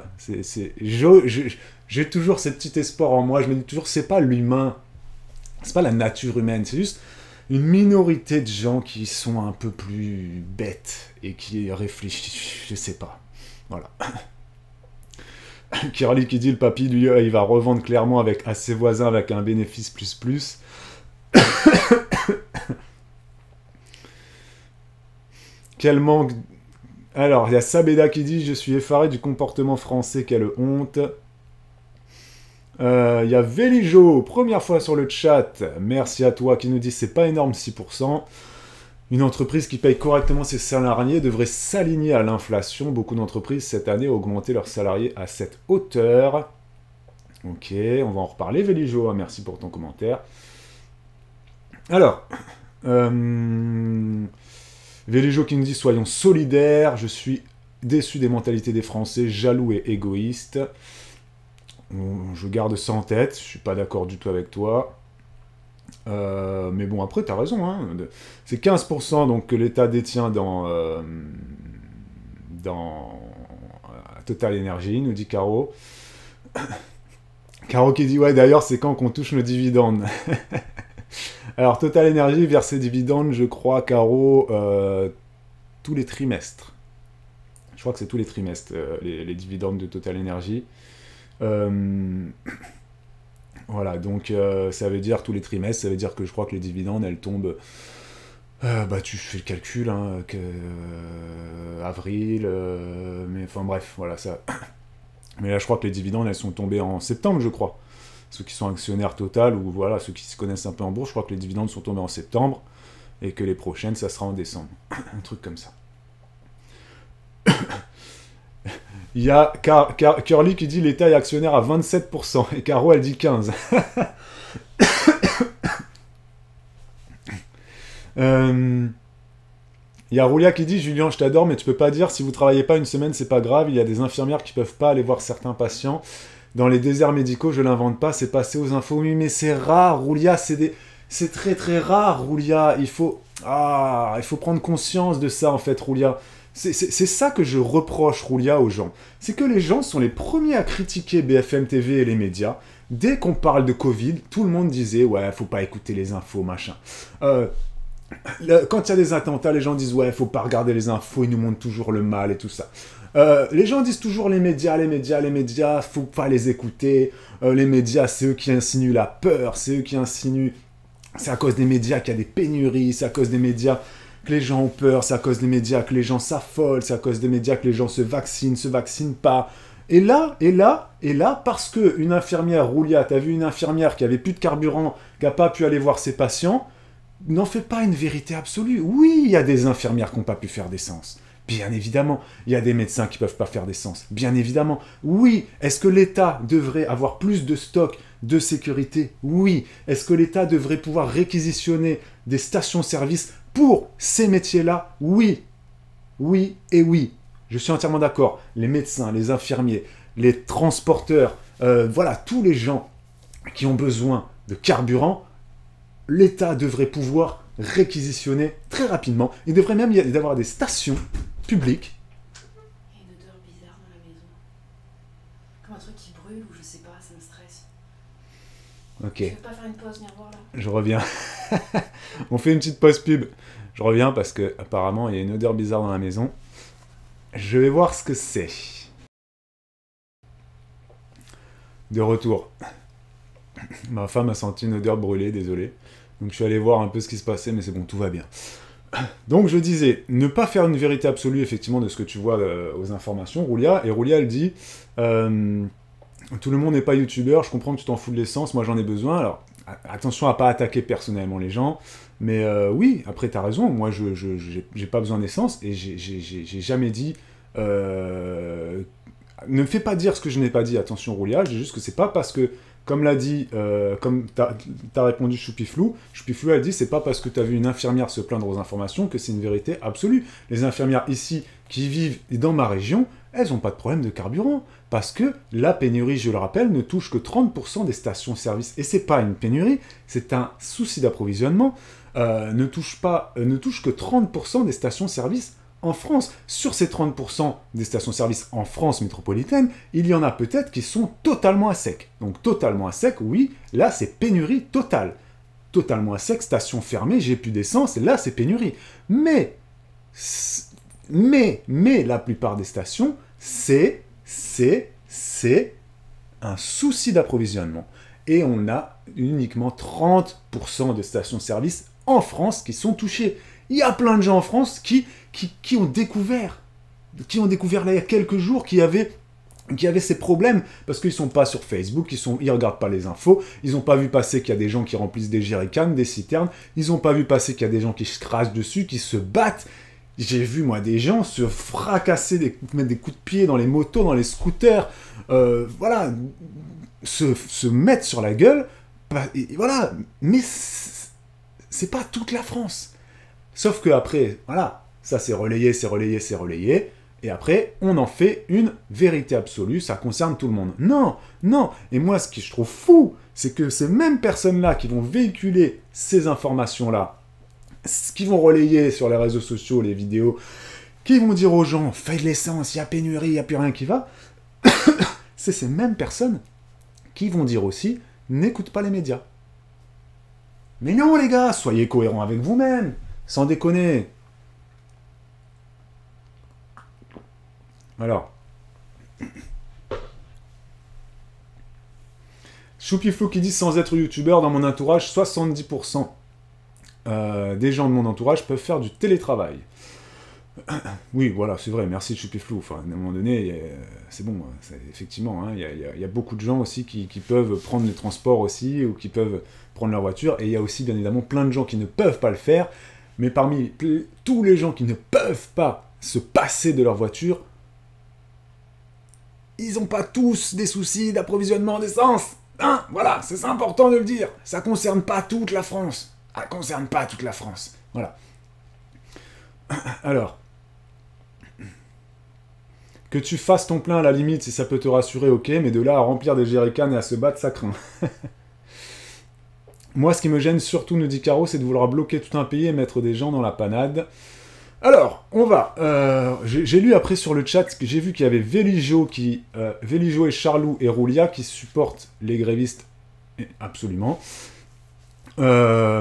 j'ai toujours ce petit espoir en moi. Je me dis toujours, c'est pas l'humain, c'est pas la nature humaine, c'est juste une minorité de gens qui sont un peu plus bêtes et qui réfléchissent, je sais pas. Voilà. Kirli qui dit le papy, lui, il va revendre clairement à ses voisins avec un bénéfice plus. Quel manque. Alors, il y a Sabeda qui dit je suis effaré du comportement français, quelle honte. Il y a Vélijo, première fois sur le chat. Merci à toi qui nous dit c'est pas énorme 6%. Une entreprise qui paye correctement ses salariés devrait s'aligner à l'inflation. Beaucoup d'entreprises cette année ont augmenté leurs salariés à cette hauteur. Ok, on va en reparler, Vélijo. Merci pour ton commentaire. Alors, Vélijo qui nous dit soyons solidaires. Je suis déçu des mentalités des Français, jaloux et égoïstes. Je garde ça en tête. Je suis pas d'accord du tout avec toi. Mais bon, après, t'as raison. Hein. C'est 15% donc, que l'État détient dans Total Energy, nous dit Caro. Caro qui dit, ouais, d'ailleurs, c'est quand qu'on touche nos dividendes. Alors, Total Energy verse ses dividendes, je crois, Caro, tous les trimestres. Je crois que c'est tous les trimestres, les dividendes de Total Energy. Voilà, donc ça veut dire tous les trimestres, ça veut dire que je crois que les dividendes, elles tombent... tu fais le calcul, hein, avril, mais enfin bref, voilà, ça... Mais là, je crois que les dividendes, elles sont tombées en septembre, je crois. Ceux qui sont actionnaires Total, ou voilà, ceux qui se connaissent un peu en bourse, je crois que les dividendes sont tombés en septembre, et que les prochaines, ça sera en décembre. Un truc comme ça. Il y a Curly qui dit l'État est actionnaire à 27%, et Caro, elle dit 15%. Il y a Roulia qui dit Julien, je t'adore, mais tu peux pas dire si vous travaillez pas une semaine, c'est pas grave. Il y a des infirmières qui peuvent pas aller voir certains patients. Dans les déserts médicaux, je l'invente pas, c'est passé aux infos. Oui, mais c'est rare, Roulia, c'est très très rare, Roulia. Il faut prendre conscience de ça, en fait, Roulia. C'est ça que je reproche, Roulia, aux gens. C'est que les gens sont les premiers à critiquer BFM TV et les médias. Dès qu'on parle de Covid, tout le monde disait « Ouais, faut pas écouter les infos, machin. » Quand il y a des attentats, les gens disent « Ouais, faut pas regarder les infos, ils nous montrent toujours le mal et tout ça. » Les gens disent toujours les médias, faut pas les écouter. Les médias, c'est eux qui insinuent la peur, c'est eux qui insinuent... C'est à cause des médias qu'il y a des pénuries, c'est à cause des médias que les gens ont peur, c'est à cause des médias que les gens s'affolent, c'est à cause des médias que les gens se vaccinent pas. Et là, parce qu'une infirmière, Roulia, t'as vu une infirmière qui avait plus de carburant, qui n'a pas pu aller voir ses patients, n'en fait pas une vérité absolue. Oui, il y a des infirmières qui n'ont pas pu faire d'essence. Bien évidemment, il y a des médecins qui ne peuvent pas faire d'essence. Bien évidemment. Oui, est-ce que l'État devrait avoir plus de stock de sécurité? Oui. Est-ce que l'État devrait pouvoir réquisitionner des stations-service pour ces métiers-là? Oui. Oui et oui. Je suis entièrement d'accord. Les médecins, les infirmiers, les transporteurs, voilà, tous les gens qui ont besoin de carburant, l'État devrait pouvoir réquisitionner très rapidement. Il devrait même y avoir des stations publiques. Il y a une odeur bizarre dans la maison. Comme un truc qui brûle ou je sais pas, ça me stresse. Ok. Tu veux pas faire une pause, viens voir là. Je reviens. On fait une petite pause pub. Je reviens parce que apparemment il y a une odeur bizarre dans la maison. Je vais voir ce que c'est. De retour. Ma femme a senti une odeur brûlée, désolé. Donc je suis allé voir un peu ce qui se passait, mais c'est bon, tout va bien. Donc je disais, ne pas faire une vérité absolue, effectivement, de ce que tu vois aux informations, Roulia. Et Roulia, elle dit, tout le monde n'est pas youtubeur, je comprends que tu t'en fous de l'essence, moi j'en ai besoin. Alors, attention à pas attaquer personnellement les gens, mais oui, après t'as raison, moi j'ai pas besoin d'essence, et j'ai jamais dit... ne me fais pas dire ce que je n'ai pas dit, attention Roulia, j'ai juste que c'est pas parce que comme l'a dit, comme t'as répondu Choupiflou, Choupiflou, elle dit, c'est pas parce que t'as vu une infirmière se plaindre aux informations que c'est une vérité absolue. Les infirmières ici, qui vivent dans ma région, elles n'ont pas de problème de carburant. Parce que la pénurie, je le rappelle, ne touche que 30% des stations-service. Et c'est pas une pénurie, c'est un souci d'approvisionnement. Ne touche que 30% des stations-service en France. Sur ces 30% des stations-service en France métropolitaine, il y en a peut-être qui sont totalement à sec. Donc totalement à sec, oui, là c'est pénurie totale. Totalement à sec, station fermée, j'ai plus d'essence, et là c'est pénurie. Mais la plupart des stations, c'est un souci d'approvisionnement. Et on a uniquement 30% de stations-service en France qui sont touchées. Il y a plein de gens en France qui ont découvert là il y a quelques jours qui avaient ces problèmes parce qu'ils sont pas sur Facebook, ils regardent pas les infos, ils ont pas vu passer qu'il y a des gens qui remplissent des jerrycans, des citernes, ils ont pas vu passer qu'il y a des gens qui se crachent dessus, qui se battent. J'ai vu, moi, des gens se fracasser, mettre des coups de pied dans les motos, dans les scooters, voilà, se mettre sur la gueule, voilà, mais c'est pas toute la France. Sauf que après, voilà, ça c'est relayé, et après, on en fait une vérité absolue, ça concerne tout le monde. Non, et moi, ce que je trouve fou, c'est que ces mêmes personnes-là qui vont véhiculer ces informations-là, qui vont relayer sur les réseaux sociaux, les vidéos, qui vont dire aux gens, faites de l'essence, il y a pénurie, il n'y a plus rien qui va, c'est ces mêmes personnes qui vont dire aussi, n'écoute pas les médias. Mais non les gars, soyez cohérents avec vous-même, sans déconner. Alors, Choupiflou qui dit, sans être youtubeur, dans mon entourage, 70% des gens de mon entourage peuvent faire du télétravail. Oui, voilà, c'est vrai, merci Choupiflou. Enfin, à un moment donné, c'est bon, effectivement, il y a beaucoup de gens aussi qui peuvent prendre les transports aussi, ou qui peuvent prendre leur voiture, et il y a aussi, bien évidemment, plein de gens qui ne peuvent pas le faire, mais parmi tous les gens qui ne peuvent pas se passer de leur voiture, ils n'ont pas tous des soucis d'approvisionnement d'essence. Hein, voilà, c'est important de le dire. Ça concerne pas toute la France. Ça concerne pas toute la France. Voilà. Alors, que tu fasses ton plein à la limite, si ça peut te rassurer, ok, mais de là à remplir des jerrycans et à se battre, ça craint. Moi, ce qui me gêne surtout, nous dit Caro, c'est de vouloir bloquer tout un pays et mettre des gens dans la panade. Alors, on va. J'ai lu après sur le chat, j'ai vu qu'il y avait Vélijo et Charlou et Roulia qui supportent les grévistes, absolument. Enfin,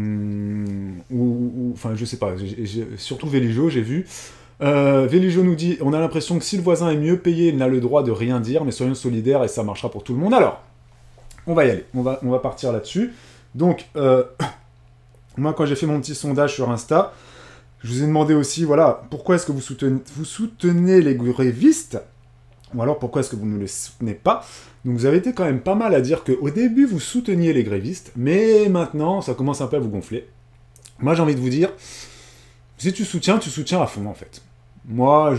je sais pas, surtout Vélijo, j'ai vu. Vélijo nous dit, on a l'impression que si le voisin est mieux payé, il n'a le droit de rien dire, mais soyons solidaires et ça marchera pour tout le monde. Alors, on va y aller, on va partir là-dessus. Donc, moi, quand j'ai fait mon petit sondage sur Insta, je vous ai demandé aussi, voilà, pourquoi est-ce que vous soutenez les grévistes, ou alors pourquoi est-ce que vous ne les soutenez pas. Donc vous avez été quand même pas mal à dire qu'au début, vous souteniez les grévistes, mais maintenant, ça commence un peu à vous gonfler. Moi, j'ai envie de vous dire, si tu soutiens à fond, en fait. Moi,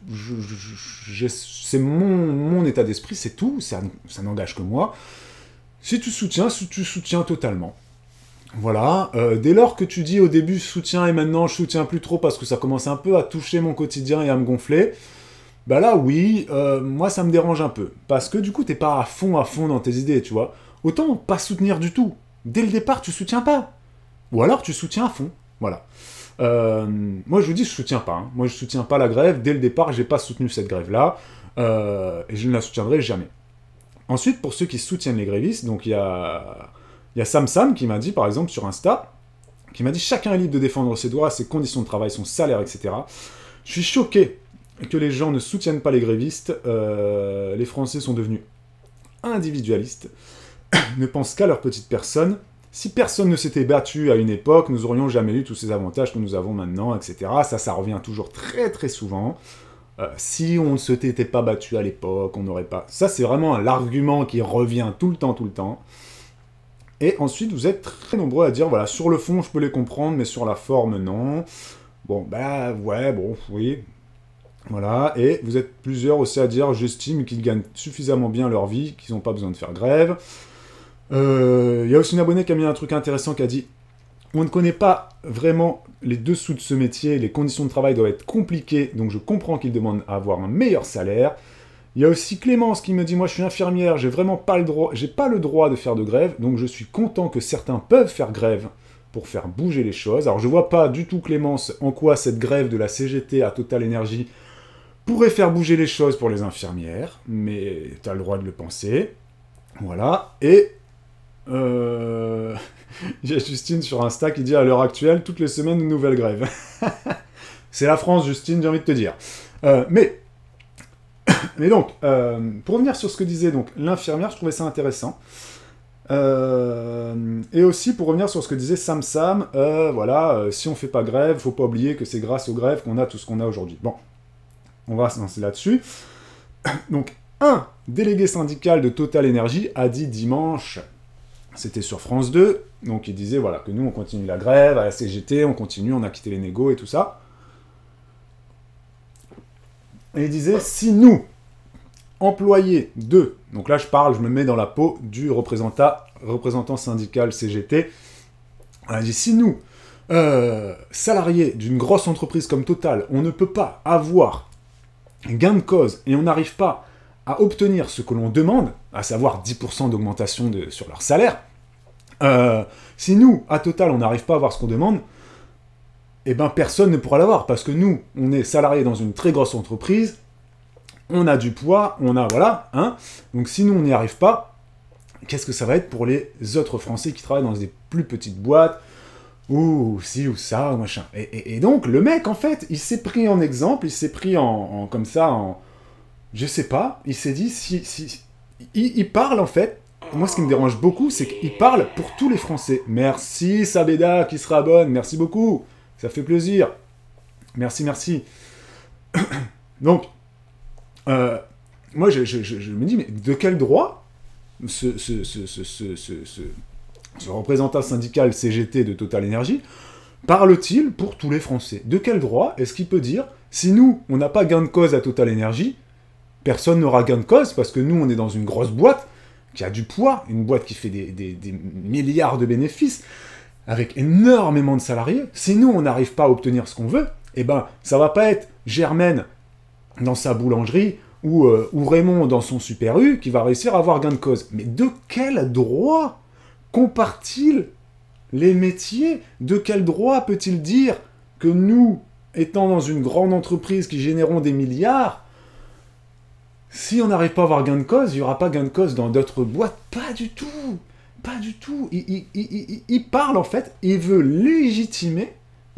c'est mon état d'esprit, c'est tout, ça n'engage que moi. Si tu soutiens totalement. Voilà, dès lors que tu dis au début soutien et maintenant je soutiens plus trop parce que ça commence un peu à toucher mon quotidien et à me gonfler, bah là oui, moi ça me dérange un peu. Parce que du coup t'es pas à fond dans tes idées, tu vois. Autant pas soutenir du tout. Dès le départ tu soutiens pas. Ou alors tu soutiens à fond, voilà. Moi je vous dis je soutiens pas, hein. Moi je soutiens pas la grève, dès le départ j'ai pas soutenu cette grève-là, et je ne la soutiendrai jamais. Ensuite pour ceux qui soutiennent les grévistes, donc il y a Sam qui m'a dit, par exemple, sur Insta, qui m'a dit « Chacun est libre de défendre ses droits, ses conditions de travail, son salaire, etc. » Je suis choqué que les gens ne soutiennent pas les grévistes. Les Français sont devenus individualistes, ne pensent qu'à leur petite personne. Si personne ne s'était battu à une époque, nous n'aurions jamais eu tous ces avantages que nous avons maintenant, etc. Ça revient toujours très très souvent. Si on ne s'était pas battu à l'époque, on n'aurait pas... Ça, c'est vraiment l'argument qui revient tout le temps. Et ensuite, vous êtes très nombreux à dire, voilà, sur le fond, je peux les comprendre, mais sur la forme, non. Bon, bah, ouais, bon, oui. Voilà, et vous êtes plusieurs aussi à dire, j'estime qu'ils gagnent suffisamment bien leur vie, qu'ils n'ont pas besoin de faire grève. Il y a aussi une abonnée qui a mis un truc intéressant qui a dit on ne connaît pas vraiment les dessous de ce métier, les conditions de travail doivent être compliquées, donc je comprends qu'ils demandent à avoir un meilleur salaire. Il y a aussi Clémence qui me dit moi je suis infirmière, j'ai vraiment pas le droit, j'ai pas le droit de faire de grève, donc je suis content que certains peuvent faire grève pour faire bouger les choses. Alors je vois pas du tout Clémence en quoi cette grève de la CGT à Total Energy pourrait faire bouger les choses pour les infirmières, mais tu as le droit de le penser. Voilà, et il y a Justine sur Insta qui dit à l'heure actuelle, toutes les semaines, une nouvelle grève. C'est la France, Justine, j'ai envie de te dire. Mais donc, pour revenir sur ce que disait donc l'infirmière, je trouvais ça intéressant. Et aussi pour revenir sur ce que disait Sam Sam, voilà, si on fait pas grève, faut pas oublier que c'est grâce aux grèves qu'on a tout ce qu'on a aujourd'hui. Bon, on va se lancer là-dessus. Donc, un délégué syndical de Total Energy a dit dimanche, c'était sur France 2, donc il disait voilà que nous on continue la grève, à la CGT, on continue, on a quitté les négos et tout ça. Et il disait si nous, employés de, donc là je me mets dans la peau du représentant syndical CGT, on a dit si nous, salariés d'une grosse entreprise comme Total, on ne peut pas avoir gain de cause et on n'arrive pas à obtenir ce que l'on demande, à savoir 10% d'augmentation sur leur salaire, si nous, à Total, on n'arrive pas à avoir ce qu'on demande, eh ben personne ne pourra l'avoir, parce que nous, on est salariés dans une très grosse entreprise, on a du poids, on a, voilà, hein, donc si nous, on n'y arrive pas, qu'est-ce que ça va être pour les autres Français qui travaillent dans des plus petites boîtes, ou ci ou ça, ou machin. Et donc, le mec, en fait, il s'est pris en exemple, il s'est pris comme ça, je sais pas, il s'est dit, il parle, en fait, moi, ce qui me dérange beaucoup, c'est qu'il parle pour tous les Français. Merci, Sabeda, qui se rabonne, merci beaucoup, ça fait plaisir. Merci, merci. Donc, moi, je me dis, mais de quel droit ce représentant syndical CGT de Total Energy parle-t-il pour tous les Français? De quel droit est-ce qu'il peut dire, si nous, on n'a pas gain de cause à Total Energy, personne n'aura gain de cause, parce que nous, on est dans une grosse boîte, qui a du poids, une boîte qui fait des milliards de bénéfices, avec énormément de salariés. Si nous, on n'arrive pas à obtenir ce qu'on veut, eh ben, ça va pas être Germaine dans sa boulangerie, ou Raymond dans son Super U, qui va réussir à avoir gain de cause. Mais de quel droit compare-t-il les métiers? De quel droit peut-il dire que nous, étant dans une grande entreprise qui générons des milliards, si on n'arrive pas à avoir gain de cause, il n'y aura pas gain de cause dans d'autres boîtes? Pas du tout. Pas du tout. Il parle, en fait, il veut légitimer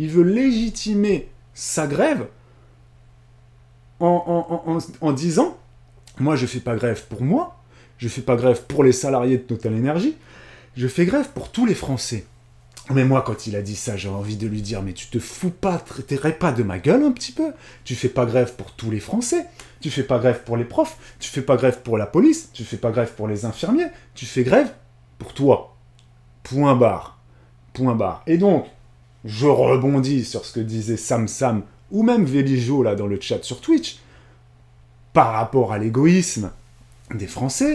sa grève en disant, moi, je fais pas grève pour moi, je fais pas grève pour les salariés de Total Energy, je fais grève pour tous les Français. Mais moi, quand il a dit ça, j'ai envie de lui dire, mais tu te fous pas, traiterais pas de ma gueule un petit peu? Tu fais pas grève pour tous les Français, tu fais pas grève pour les profs, tu fais pas grève pour la police, tu fais pas grève pour les infirmiers, tu fais grève pour toi. Point barre. Point barre. Et donc, je rebondis sur ce que disait Sam Sam, ou même Vélijo, là, dans le chat sur Twitch, par rapport à l'égoïsme des Français.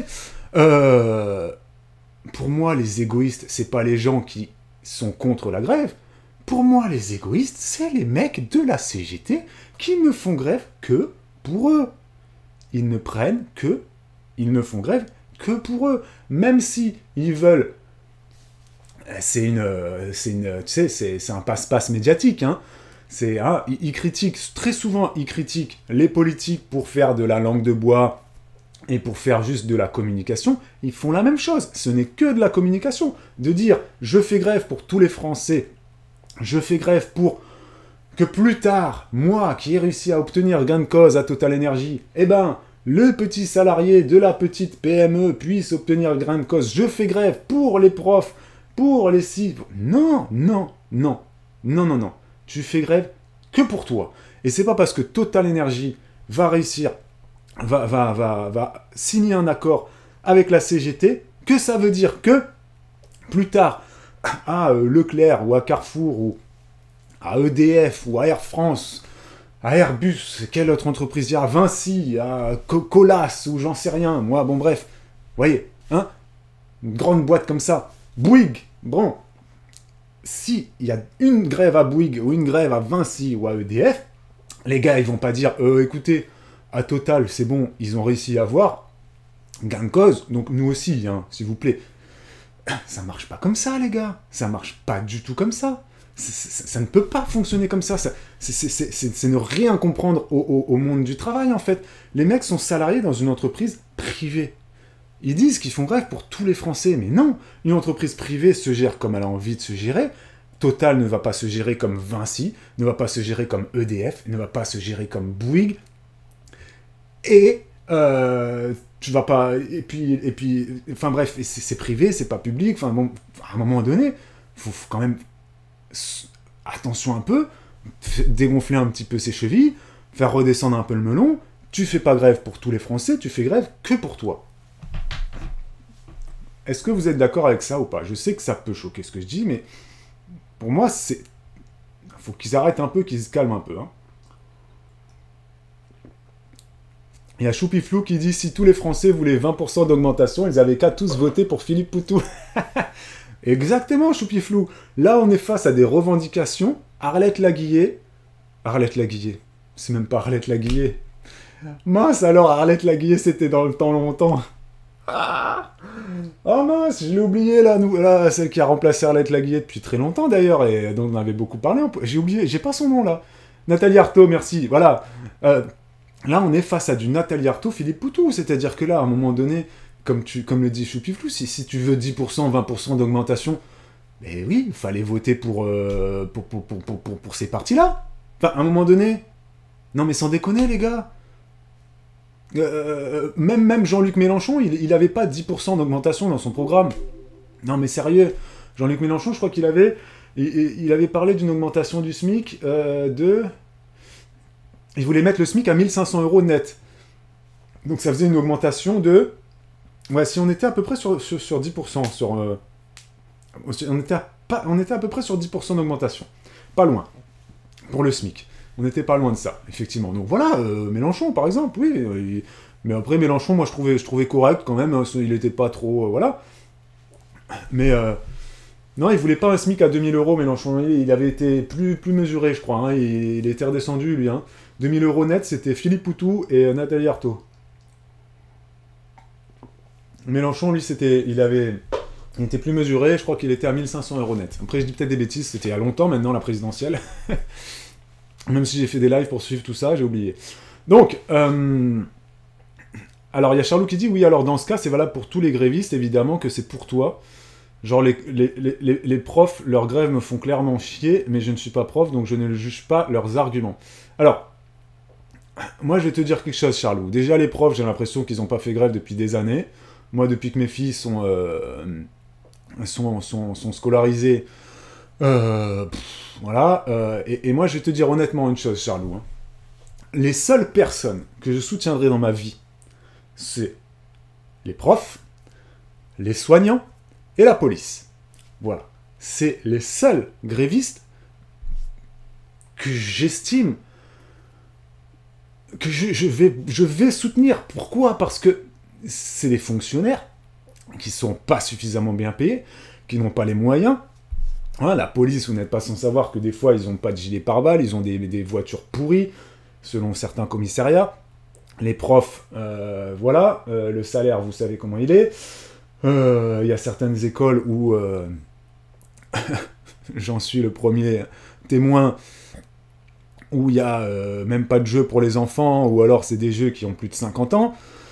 Pour moi, les égoïstes, c'est pas les gens qui sont contre la grève. Pour moi, les égoïstes, c'est les mecs de la CGT qui ne font grève que pour eux. Ils ne font grève que pour eux. Même si ils veulent... C'est un passe-passe médiatique, hein. Ils critiquent, très souvent, ils critiquent les politiques pour faire de la langue de bois et pour faire juste de la communication. Ils font la même chose. Ce n'est que de la communication. De dire, je fais grève pour tous les Français, je fais grève pour que plus tard, moi, qui ai réussi à obtenir gain de cause à Total Energy, eh ben, le petit salarié de la petite PME puisse obtenir gain de cause. Je fais grève pour les profs, pour les sites. Non. Tu fais grève que pour toi. Et c'est pas parce que Total Energy va réussir, va signer un accord avec la CGT que ça veut dire que plus tard, à Leclerc ou à Carrefour ou à EDF ou à Air France, à Airbus, quelle autre entreprise il y a, à Vinci, à Colas, ou j'en sais rien, moi, bon bref, vous voyez, hein, une grande boîte comme ça, Bouygues, bon, si il y a une grève à Bouygues, ou une grève à Vinci, ou à EDF, les gars, ils vont pas dire, écoutez, à Total, c'est bon, ils ont réussi à avoir gain de cause, donc nous aussi, hein, s'il vous plaît. Ça marche pas comme ça, les gars. Ça marche pas du tout comme ça. Ça ne peut pas fonctionner comme ça. C'est ne rien comprendre au monde du travail, en fait. Les mecs sont salariés dans une entreprise privée. Ils disent qu'ils font grève pour tous les Français, mais non. Une entreprise privée se gère comme elle a envie de se gérer. Total ne va pas se gérer comme Vinci, ne va pas se gérer comme EDF, ne va pas se gérer comme Bouygues. Et tu vas pas... Et puis enfin bref, c'est privé, c'est pas public. Enfin bon, à un moment donné, faut quand même... Attention un peu, dégonfler un petit peu ses chevilles, faire redescendre un peu le melon. Tu fais pas grève pour tous les Français, tu fais grève que pour toi. Est-ce que vous êtes d'accord avec ça ou pas? Je sais que ça peut choquer ce que je dis, mais pour moi, c'est... Faut qu'ils arrêtent un peu, qu'ils se calment un peu, hein. Il y a Choupiflou qui dit « Si tous les Français voulaient 20% d'augmentation, ils avaient qu'à tous voter pour Philippe Poutou. » Exactement, Choupiflou. Là, on est face à des revendications. Arlette Laguillet... Arlette Laguillet. C'est même pas Arlette Laguillet. Mince, alors, Arlette Laguillet, c'était dans le temps longtemps. Ah oh mince, je l'ai oublié, là, celle qui a remplacé Arlette Laguillet depuis très longtemps, d'ailleurs, et dont on avait beaucoup parlé. J'ai oublié, j'ai pas son nom, là. Nathalie Arthaud, merci. Voilà. Là, on est face à du Nathalie Arthaud, Philippe Poutou. C'est-à-dire que là, à un moment donné, comme le dit Choupiflou, si tu veux 10%, 20% d'augmentation, mais oui, il fallait voter pour ces partis-là. Enfin, à un moment donné... Non, mais sans déconner, les gars. Même Jean-Luc Mélenchon, il avait pas 10% d'augmentation dans son programme. Non, mais sérieux. Jean-Luc Mélenchon, je crois qu'il avait... Il avait parlé d'une augmentation du SMIC de... Il voulait mettre le SMIC à 1500 € net. Donc ça faisait une augmentation de... Ouais, si on était à peu près sur 10%, on était à peu près sur 10% d'augmentation. Pas loin. Pour le SMIC. On n'était pas loin de ça, effectivement. Donc voilà, Mélenchon, par exemple, oui. Mais après, Mélenchon, moi, je trouvais correct quand même. Il n'était pas trop... voilà. Mais... non, il voulait pas un SMIC à 2000 €, Mélenchon. Il avait été plus mesuré, je crois. Hein. Il était redescendu, lui. Hein. 2000 € net, c'était Philippe Poutou et Nathalie Arthaud. Mélenchon, lui, il était plus mesuré. Je crois qu'il était à 1500 € net. Après, je dis peut-être des bêtises. C'était il y a longtemps, maintenant, la présidentielle. Même si j'ai fait des lives pour suivre tout ça, j'ai oublié. Donc, alors, il y a Charlot qui dit, oui, alors dans ce cas, c'est valable pour tous les grévistes, évidemment que c'est pour toi. Genre, les profs, leurs grèves me font clairement chier, mais je ne suis pas prof, donc je ne juge pas leurs arguments. Alors, moi, je vais te dire quelque chose, Charlot. Déjà, les profs, j'ai l'impression qu'ils n'ont pas fait grève depuis des années. Moi, depuis que mes filles sont scolarisées, voilà. Et moi, je vais te dire honnêtement une chose, Charlot. Hein. Les seules personnes que je soutiendrai dans ma vie, c'est les profs, les soignants, et la police. Voilà. C'est les seuls grévistes que j'estime que je vais soutenir. Pourquoi? Parce que c'est des fonctionnaires qui sont pas suffisamment bien payés, qui n'ont pas les moyens. Voilà, la police, vous n'êtes pas sans savoir que des fois, ils n'ont pas de gilet pare-balles, ils ont des voitures pourries, selon certains commissariats. Les profs, voilà, le salaire, vous savez comment il est. Il y a certaines écoles où j'en suis le premier témoin, où il n'y a même pas de jeux pour les enfants, ou alors c'est des jeux qui ont plus de 50 ans.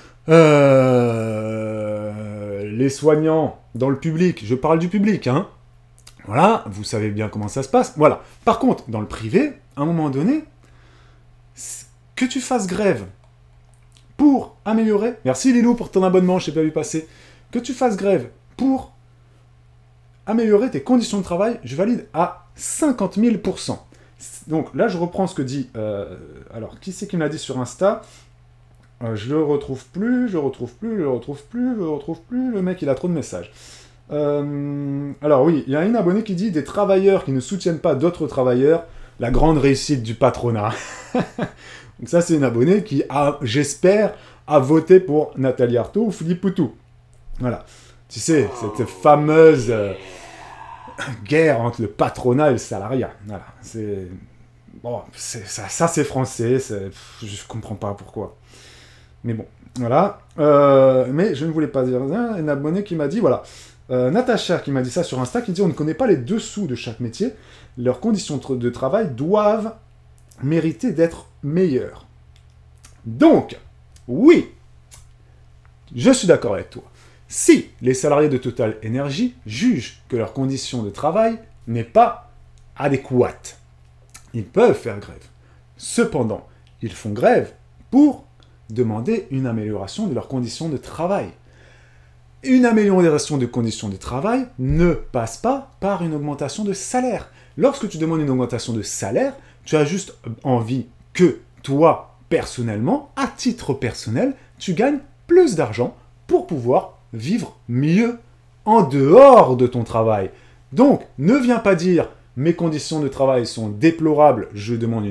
Les soignants dans le public, je parle du public, hein. Voilà, vous savez bien comment ça se passe. Voilà. Par contre, dans le privé, à un moment donné, que tu fasses grève pour améliorer... Merci Lilou pour ton abonnement, je t'ai pas vu passer. Que tu fasses grève pour améliorer tes conditions de travail, je valide à 50 000%. Donc là, je reprends ce que dit... alors, qui c'est qui me l'a dit sur Insta? Je le retrouve plus. Le mec, il a trop de messages. Alors oui, il y a une abonnée qui dit « Des travailleurs qui ne soutiennent pas d'autres travailleurs la grande réussite du patronat. Donc ça, c'est une abonnée qui, j'espère, a voté pour Nathalie Arthaud ou Philippe Poutou. Voilà. Tu sais, cette fameuse guerre entre le patronat et le salariat. Voilà. C'est... Bon, ça c'est français, je comprends pas pourquoi. Mais bon, voilà. Mais je ne voulais pas dire ça. Une abonnée qui m'a dit, voilà, Natacha qui m'a dit ça sur Insta, qui dit on ne connaît pas les dessous de chaque métier. Leurs conditions de travail doivent mériter d'être meilleures. Donc, oui, je suis d'accord avec toi. Si les salariés de Total Energy jugent que leurs conditions de travail n'est pas adéquate, ils peuvent faire grève. Cependant, ils font grève pour demander une amélioration de leurs conditions de travail. Une amélioration de conditions de travail ne passe pas par une augmentation de salaire. Lorsque tu demandes une augmentation de salaire, tu as juste envie que toi, personnellement, à titre personnel, tu gagnes plus d'argent pour pouvoir vivre mieux en dehors de ton travail. Donc, ne viens pas dire « mes conditions de travail sont déplorables, je demande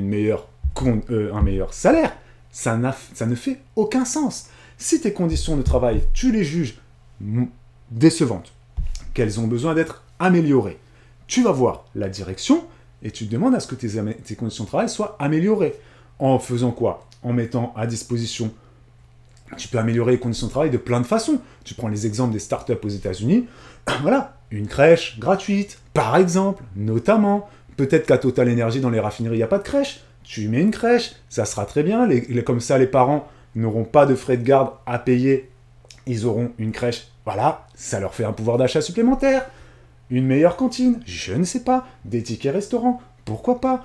un meilleur salaire ». Ça ne fait aucun sens. Si tes conditions de travail, tu les juges décevantes, qu'elles ont besoin d'être améliorées, tu vas voir la direction et tu demandes à ce que tes conditions de travail soient améliorées. En faisant quoi? En mettant à disposition. Tu peux améliorer les conditions de travail de plein de façons. Tu prends les exemples des startups aux États-Unis. Voilà, une crèche gratuite, par exemple, notamment. Peut-être qu'à Total Energy, dans les raffineries, il n'y a pas de crèche. Tu mets une crèche, ça sera très bien. Comme ça, les parents n'auront pas de frais de garde à payer. Ils auront une crèche. Voilà, ça leur fait un pouvoir d'achat supplémentaire. Une meilleure cantine, je ne sais pas. Des tickets restaurants, pourquoi pas.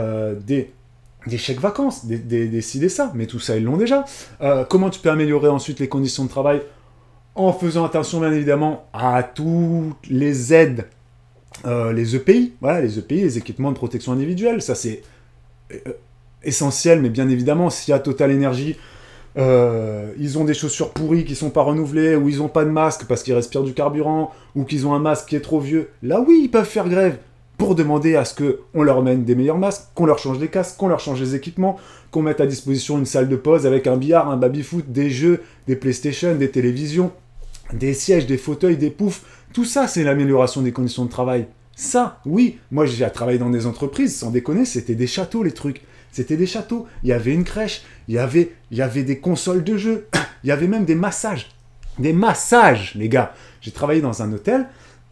Des chèques vacances, des ci, des ça, mais tout ça, ils l'ont déjà. Comment tu peux améliorer ensuite les conditions de travail? En faisant attention, bien évidemment, à toutes les aides, les EPI, voilà, les EPI, les équipements de protection individuelle, ça c'est essentiel, mais bien évidemment, s'il y a Total Energy, ils ont des chaussures pourries qui ne sont pas renouvelées, ou ils n'ont pas de masque parce qu'ils respirent du carburant, ou qu'ils ont un masque qui est trop vieux, là oui, ils peuvent faire grève. Pour demander à ce qu'on leur mène des meilleurs masques, qu'on leur change les casques, qu'on leur change les équipements, qu'on mette à disposition une salle de pause avec un billard, un baby-foot, des jeux, des PlayStation, des télévisions, des sièges, des fauteuils, des poufs. Tout ça, c'est l'amélioration des conditions de travail. Ça, oui, moi j'ai travaillé dans des entreprises, sans déconner, c'était des châteaux les trucs. C'était des châteaux. Il y avait une crèche, il y avait des consoles de jeux, il y avait même des massages. Des massages, les gars. J'ai travaillé dans un hôtel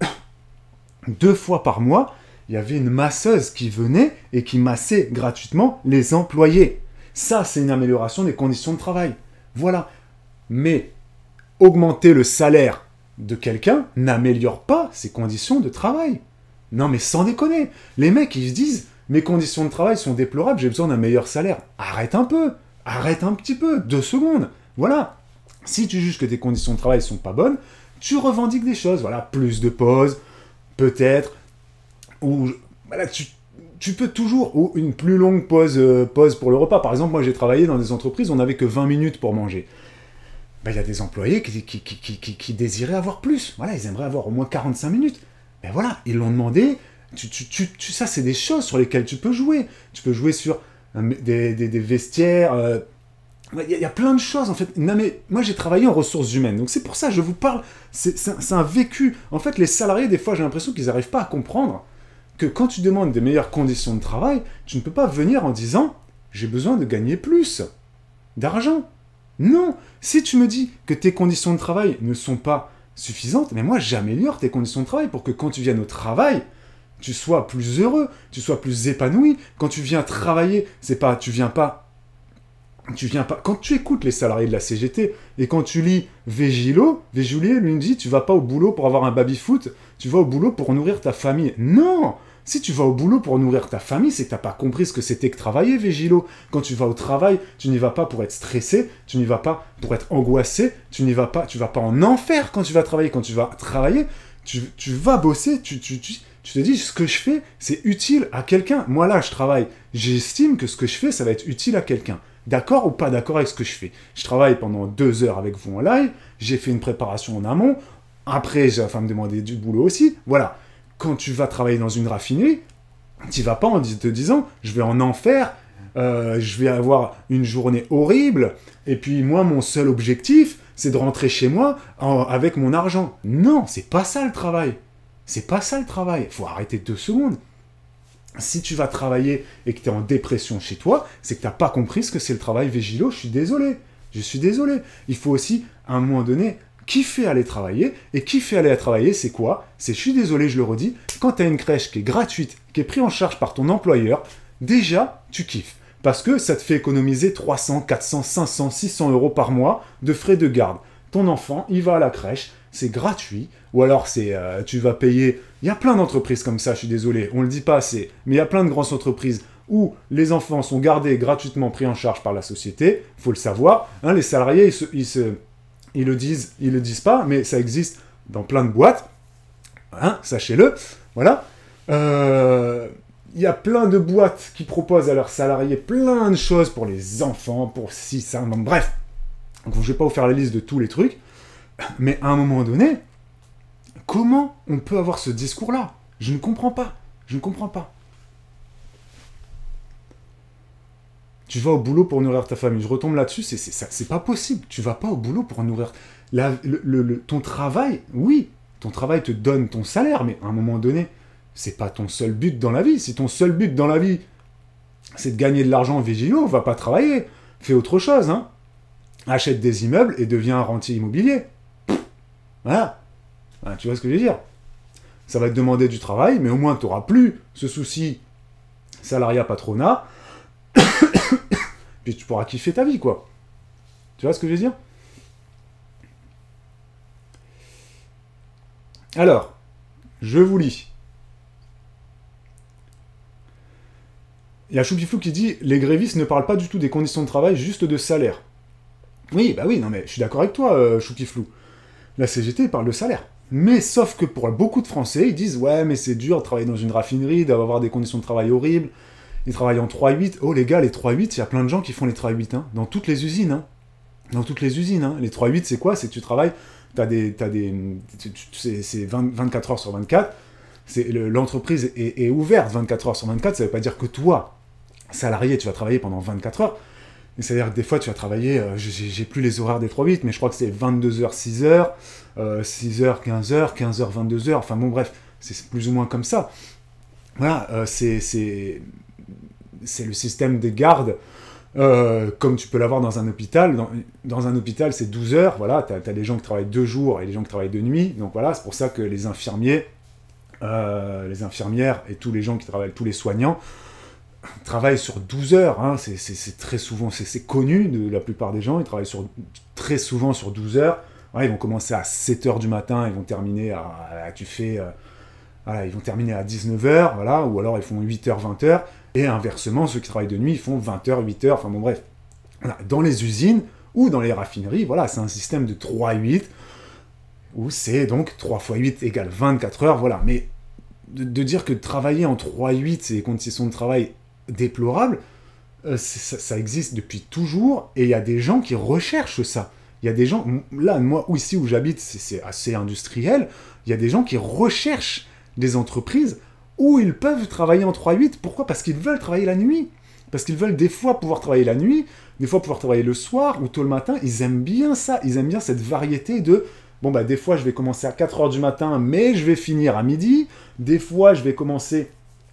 2 fois par mois. Il y avait une masseuse qui venait et qui massait gratuitement les employés. Ça, c'est une amélioration des conditions de travail. Voilà. Mais augmenter le salaire de quelqu'un n'améliore pas ses conditions de travail. Non, mais sans déconner. Les mecs, ils se disent « Mes conditions de travail sont déplorables, j'ai besoin d'un meilleur salaire. » Arrête un peu. Arrête un petit peu. 2 secondes. Voilà. Si tu juges que tes conditions de travail sont pas bonnes, tu revendiques des choses. Voilà, plus de pauses, peut-être... Ou voilà, tu peux toujours, ou une plus longue pause pour le repas. Par exemple, moi j'ai travaillé dans des entreprises, on n'avait que 20 minutes pour manger. Ben, y a des employés qui désiraient avoir plus. Voilà, ils aimeraient avoir au moins 45 minutes. Ben voilà, ils l'ont demandé. Ça, c'est des choses sur lesquelles tu peux jouer. Tu peux jouer sur des vestiaires. Il y a plein de choses, en fait. Non, mais moi, j'ai travaillé en ressources humaines. Donc, c'est pour ça que je vous parle. C'est un vécu. En fait, les salariés, des fois, j'ai l'impression qu'ils n'arrivent pas à comprendre que quand tu demandes des meilleures conditions de travail, tu ne peux pas venir en disant « j'ai besoin de gagner plus d'argent ». Non, si tu me dis que tes conditions de travail ne sont pas suffisantes, mais moi j'améliore tes conditions de travail pour que quand tu viennes au travail, tu sois plus heureux, tu sois plus épanoui. Quand tu viens travailler, tu viens pas. Quand tu écoutes les salariés de la CGT et quand tu lis Végilo lui dit tu vas pas au boulot pour avoir un baby-foot, tu vas au boulot pour nourrir ta famille. Non! Si tu vas au boulot pour nourrir ta famille, c'est que t'as pas compris ce que c'était que travailler, Végilo. Quand tu vas au travail, tu n'y vas pas pour être stressé, tu n'y vas pas pour être angoissé, tu vas pas en enfer quand tu vas travailler. Quand tu vas travailler, tu vas bosser, tu te dis ce que je fais, c'est utile à quelqu'un. Moi là, je travaille, j'estime que ce que je fais, ça va être utile à quelqu'un. D'accord ou pas d'accord avec ce que je fais? Je travaille pendant 2 heures avec vous en live, j'ai fait une préparation en amont, après j'ai la femme me demander du boulot aussi, voilà. Quand tu vas travailler dans une raffinerie, Tu vas pas en te disant, je vais en enfer, je vais avoir une journée horrible, et puis moi, mon seul objectif, c'est de rentrer chez moi avec mon argent. Non, c'est pas ça le travail. C'est pas ça le travail. Faut arrêter 2 secondes. Si tu vas travailler et que tu es en dépression chez toi, c'est que tu n'as pas compris ce que c'est le travail végilo. Je suis désolé. Je suis désolé. Il faut aussi, à un moment donné, kiffer aller travailler. Et kiffer aller travailler, c'est quoi? C'est, je suis désolé, je le redis, quand tu as une crèche qui est gratuite, qui est prise en charge par ton employeur, déjà, tu kiffes. Parce que ça te fait économiser 300, 400, 500, 600 euros par mois de frais de garde. Ton enfant, il va à la crèche, c'est gratuit, ou alors tu vas payer... Il y a plein d'entreprises comme ça, je suis désolé, on ne le dit pas assez, mais il y a plein de grandes entreprises où les enfants sont gardés gratuitement pris en charge par la société, il faut le savoir. Hein, les salariés, ils le disent pas, mais ça existe dans plein de boîtes, hein, sachez-le, voilà. Il y a plein de boîtes qui proposent à leurs salariés plein de choses pour les enfants, pour ci, ça, bref. Donc, je ne vais pas vous faire la liste de tous les trucs, mais à un moment donné, comment on peut avoir ce discours-là? Je ne comprends pas. Je ne comprends pas. Tu vas au boulot pour nourrir ta famille. Je retombe là-dessus, c'est pas possible. Tu vas pas au boulot pour nourrir... ton travail, oui, ton travail te donne ton salaire, mais à un moment donné, c'est pas ton seul but dans la vie. Si ton seul but dans la vie, c'est de gagner de l'argent végilo, va pas travailler. Fais autre chose, hein. Achète des immeubles et deviens un rentier immobilier. Voilà. Enfin, tu vois ce que je veux dire? Ça va te demander du travail, mais au moins tu n'auras plus ce souci salariat-patronat. Puis tu pourras kiffer ta vie, quoi. Tu vois ce que je veux dire? Alors, je vous lis. Il y a Choupiflou qui dit « Les grévistes ne parlent pas du tout des conditions de travail, juste de salaire. » Oui, bah oui, non mais je suis d'accord avec toi, Choupiflou. La CGT parle de salaire. Mais sauf que pour beaucoup de Français, ils disent « Ouais, mais c'est dur de travailler dans une raffinerie, d'avoir des conditions de travail horribles. Ils travaillent en 3-8. » Oh les gars, les 3-8, il y a plein de gens qui font les 3-8, hein, dans toutes les usines. Hein. Dans toutes les usines. Hein. Les 3-8, c'est quoi? C'est que tu travailles, c'est 24 heures sur 24. L'entreprise est ouverte 24 heures sur 24, ça veut pas dire que toi, salarié, tu vas travailler pendant 24 heures. C'est-à-dire que des fois, tu vas travailler, j'ai plus les horaires des 3-8, mais je crois que c'est 22h, 6h, 6h, 15h, 15h, 22h, enfin bon, bref, c'est plus ou moins comme ça. Voilà, c'est le système des gardes, comme tu peux l'avoir dans un hôpital. Dans un hôpital, c'est 12 heures, voilà, t'as des gens qui travaillent 2 jours et des gens qui travaillent de nuit, donc voilà, c'est pour ça que les infirmiers, les infirmières et tous les gens qui travaillent, tous les soignants, travaillent sur 12 heures, hein. C'est très souvent, c'est connu de la plupart des gens, ils travaillent très souvent sur 12 heures, ouais, ils vont commencer à 7 heures du matin, ils vont terminer ils vont terminer à 19 heures, voilà, ou alors ils font 8 heures, 20 heures, et inversement, ceux qui travaillent de nuit, ils font 20 heures, 8 heures, enfin bon bref. Voilà. Dans les usines ou dans les raffineries, voilà, c'est un système de 3-8, où c'est donc 3 x 8 égale 24 heures, voilà, mais de dire que travailler en 3-8, c'est des conditions de travail déplorables, ça existe depuis toujours, et il y a des gens qui recherchent ça. Il y a des gens, là, moi, ici où j'habite, c'est assez industriel, il y a des gens qui recherchent des entreprises où ils peuvent travailler en 3-8. Pourquoi? Parce qu'ils veulent travailler la nuit. Parce qu'ils veulent des fois pouvoir travailler la nuit, des fois pouvoir travailler le soir ou tôt le matin. Ils aiment bien ça, ils aiment bien cette variété de... Bon, bah, des fois, je vais commencer à 4h du matin, mais je vais finir à midi. Des fois, je vais commencer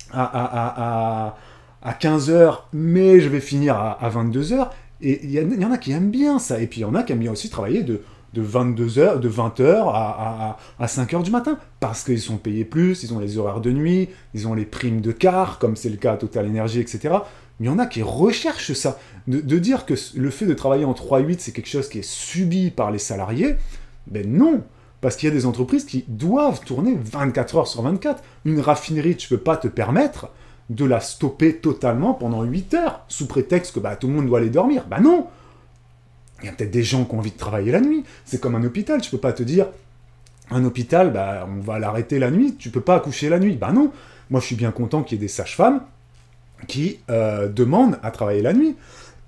à 15h, mais je vais finir à 22h. Et il y en a qui aiment bien ça. Et puis, il y en a qui aiment bien aussi travailler de 22h, de 20h à 5h du matin. Parce qu'ils sont payés plus, ils ont les horaires de nuit, ils ont les primes de quart, comme c'est le cas à Total Energy, etc. Mais il y en a qui recherchent ça. De dire que le fait de travailler en 3-8, c'est quelque chose qui est subi par les salariés, ben non, parce qu'il y a des entreprises qui doivent tourner 24 heures sur 24. Une raffinerie, tu peux pas te permettre de la stopper totalement pendant 8 heures, sous prétexte que bah, tout le monde doit aller dormir. Bah non. Il y a peut-être des gens qui ont envie de travailler la nuit. C'est comme un hôpital, tu peux pas te dire, un hôpital, bah, on va l'arrêter la nuit, tu peux pas accoucher la nuit. Bah non. Moi, je suis bien content qu'il y ait des sages-femmes qui demandent à travailler la nuit.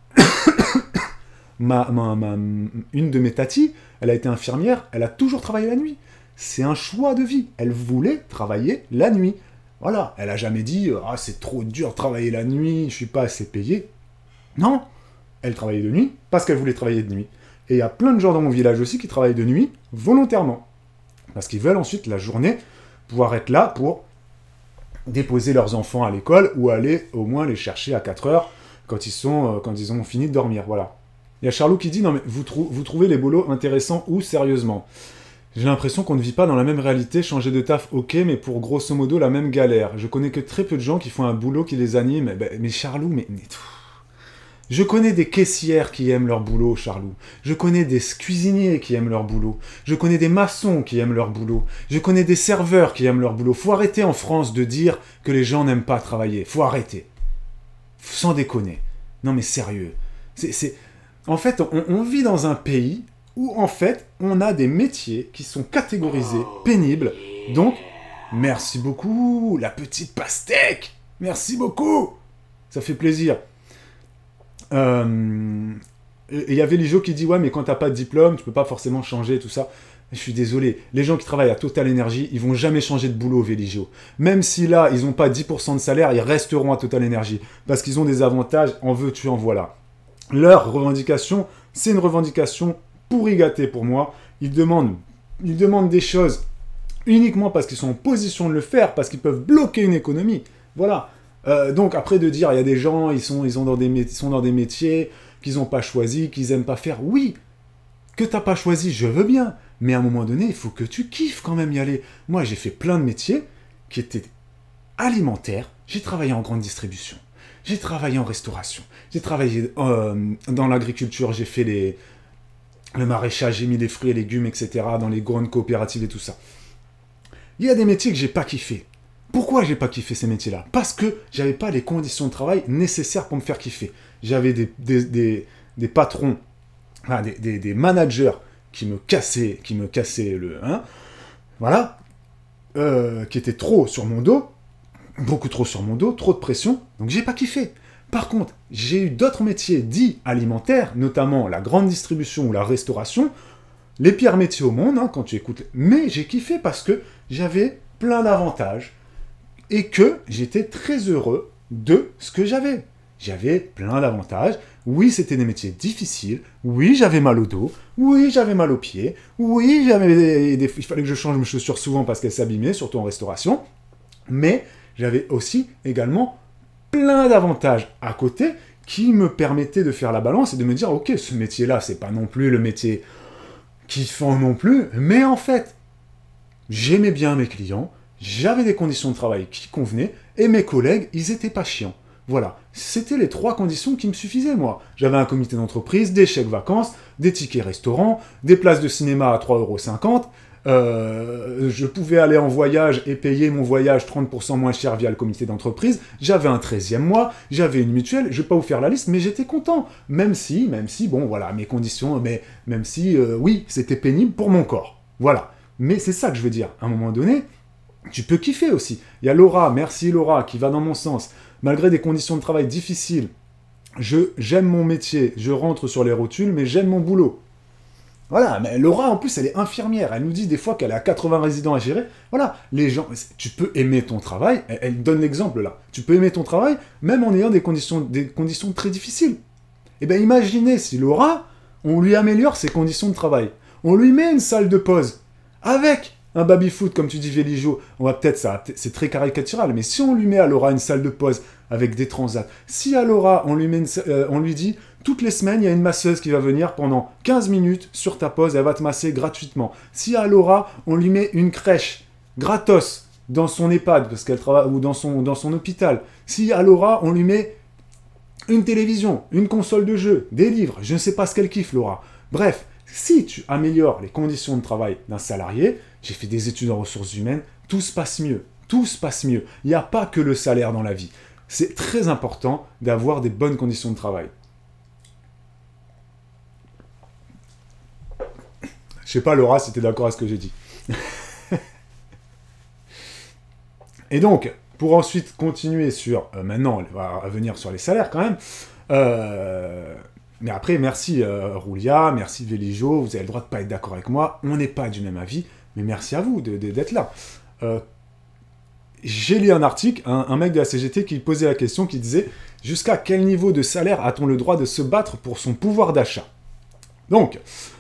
Une de mes tatis, elle a été infirmière, elle a toujours travaillé la nuit. C'est un choix de vie. Elle voulait travailler la nuit. Voilà, elle a jamais dit « Ah, c'est trop dur de travailler la nuit, je suis pas assez payé. » Non, elle travaillait de nuit parce qu'elle voulait travailler de nuit. Et il y a plein de gens dans mon village aussi qui travaillent de nuit volontairement. Parce qu'ils veulent ensuite, la journée, pouvoir être là pour déposer leurs enfants à l'école ou aller au moins les chercher à 4 heures quand ils ont fini de dormir. Voilà. Il y a Charlot qui dit « Non mais vous trouvez les boulots intéressants ou sérieusement ?» J'ai l'impression qu'on ne vit pas dans la même réalité, changer de taf, ok, mais pour grosso modo la même galère. Je connais que très peu de gens qui font un boulot qui les anime. Mais Charlot, mais... Je connais des caissières qui aiment leur boulot, Charlot. Je connais des cuisiniers qui aiment leur boulot. Je connais des maçons qui aiment leur boulot. Je connais des serveurs qui aiment leur boulot. Faut arrêter en France de dire que les gens n'aiment pas travailler. Faut arrêter. Sans déconner. Non mais sérieux. En fait, on vit dans un pays où, en fait, on a des métiers qui sont catégorisés pénibles. Donc, merci beaucoup, la petite pastèque. Merci beaucoup. Ça fait plaisir. Et il y avait Ligio qui dit « Ouais, mais quand t'as pas de diplôme, tu peux pas forcément changer, tout ça. » Je suis désolé. Les gens qui travaillent à Total Energy, ils vont jamais changer de boulot, Véligio. Même si là, ils ont pas 10% de salaire, ils resteront à Total Energy. Parce qu'ils ont des avantages, en veux-tu, en voilà. Leur revendication, c'est une revendication pourri gâté pour moi. Ils demandent des choses uniquement parce qu'ils sont en position de le faire, parce qu'ils peuvent bloquer une économie. Voilà. Donc après de dire, il y a des gens, ils sont dans des métiers qu'ils n'ont pas choisi, qu'ils n'aiment pas faire. Oui, que t'as pas choisi, je veux bien. Mais à un moment donné, il faut que tu kiffes quand même y aller. Moi, j'ai fait plein de métiers qui étaient alimentaires. J'ai travaillé en grande distribution. J'ai travaillé en restauration. J'ai travaillé dans l'agriculture. J'ai fait le maraîchage, j'ai mis les fruits et légumes, etc. dans les grandes coopératives et tout ça. Il y a des métiers que j'ai pas kiffé. Pourquoi j'ai pas kiffé ces métiers-là? Parce que j'avais pas les conditions de travail nécessaires pour me faire kiffer. J'avais des patrons, des managers qui me cassaient le... voilà. Qui étaient trop sur mon dos. Beaucoup trop sur mon dos, trop de pression. Donc j'ai pas kiffé. Par contre, j'ai eu d'autres métiers dits alimentaires, notamment la grande distribution ou la restauration, les pires métiers au monde, quand tu écoutes. Mais j'ai kiffé parce que j'avais plein d'avantages et que j'étais très heureux de ce que j'avais. J'avais plein d'avantages. Oui, c'était des métiers difficiles. Oui, j'avais mal au dos. Oui, j'avais mal aux pieds. Oui, il fallait que je change mes chaussures souvent parce qu'elles s'abîmaient, surtout en restauration. Mais j'avais aussi également plein d'avantages à côté qui me permettaient de faire la balance et de me dire, ok, ce métier-là, c'est pas non plus le métier kiffant non plus, mais en fait, j'aimais bien mes clients, j'avais des conditions de travail qui convenaient, et mes collègues, ils étaient pas chiants. Voilà, c'était les 3 conditions qui me suffisaient, moi. J'avais un comité d'entreprise, des chèques vacances, des tickets restaurants, des places de cinéma à 3,50 €, je pouvais aller en voyage et payer mon voyage 30% moins cher via le comité d'entreprise, j'avais un 13e mois, j'avais une mutuelle, je vais pas vous faire la liste, mais j'étais content. Même si, bon, voilà, mes conditions, mais même si, oui, c'était pénible pour mon corps. Voilà. Mais c'est ça que je veux dire. À un moment donné, tu peux kiffer aussi. Il y a Laura, merci Laura, qui va dans mon sens. Malgré des conditions de travail difficiles, j'aime mon métier, je rentre sur les rotules, mais j'aime mon boulot. Voilà, mais Laura, en plus, elle est infirmière. Elle nous dit des fois qu'elle a 80 résidents à gérer. Voilà, les gens, tu peux aimer ton travail. Elle donne l'exemple là. Tu peux aimer ton travail, même en ayant des conditions très difficiles. Eh bien, imaginez si Laura, on lui améliore ses conditions de travail. On lui met une salle de pause avec un baby-foot, comme tu dis, Véligio. On va peut-être ça, c'est très caricatural, mais si on lui met à Laura une salle de pause avec des transats, si à Laura, on lui dit, toutes les semaines, il y a une masseuse qui va venir pendant 15 minutes sur ta pause, elle va te masser gratuitement. Si à Laura, on lui met une crèche gratos dans son EHPAD, parce qu'elle travaille, ou dans son hôpital. Si à Laura, on lui met une télévision, une console de jeu, des livres, je ne sais pas ce qu'elle kiffe, Laura. Bref, si tu améliores les conditions de travail d'un salarié, j'ai fait des études en ressources humaines, tout se passe mieux. Tout se passe mieux. Il n'y a pas que le salaire dans la vie. C'est très important d'avoir des bonnes conditions de travail. Je sais pas, Laura, si tu es d'accord avec ce que j'ai dit. Et donc, pour ensuite continuer sur... maintenant, on va revenir sur les salaires quand même. Mais après, merci Roulia, merci Véligio, vous avez le droit de ne pas être d'accord avec moi. On n'est pas du même avis, mais merci à vous d'être là. j'ai lu un article, un mec de la CGT qui posait la question, qui disait « Jusqu'à quel niveau de salaire a-t-on le droit de se battre pour son pouvoir d'achat ?» Donc,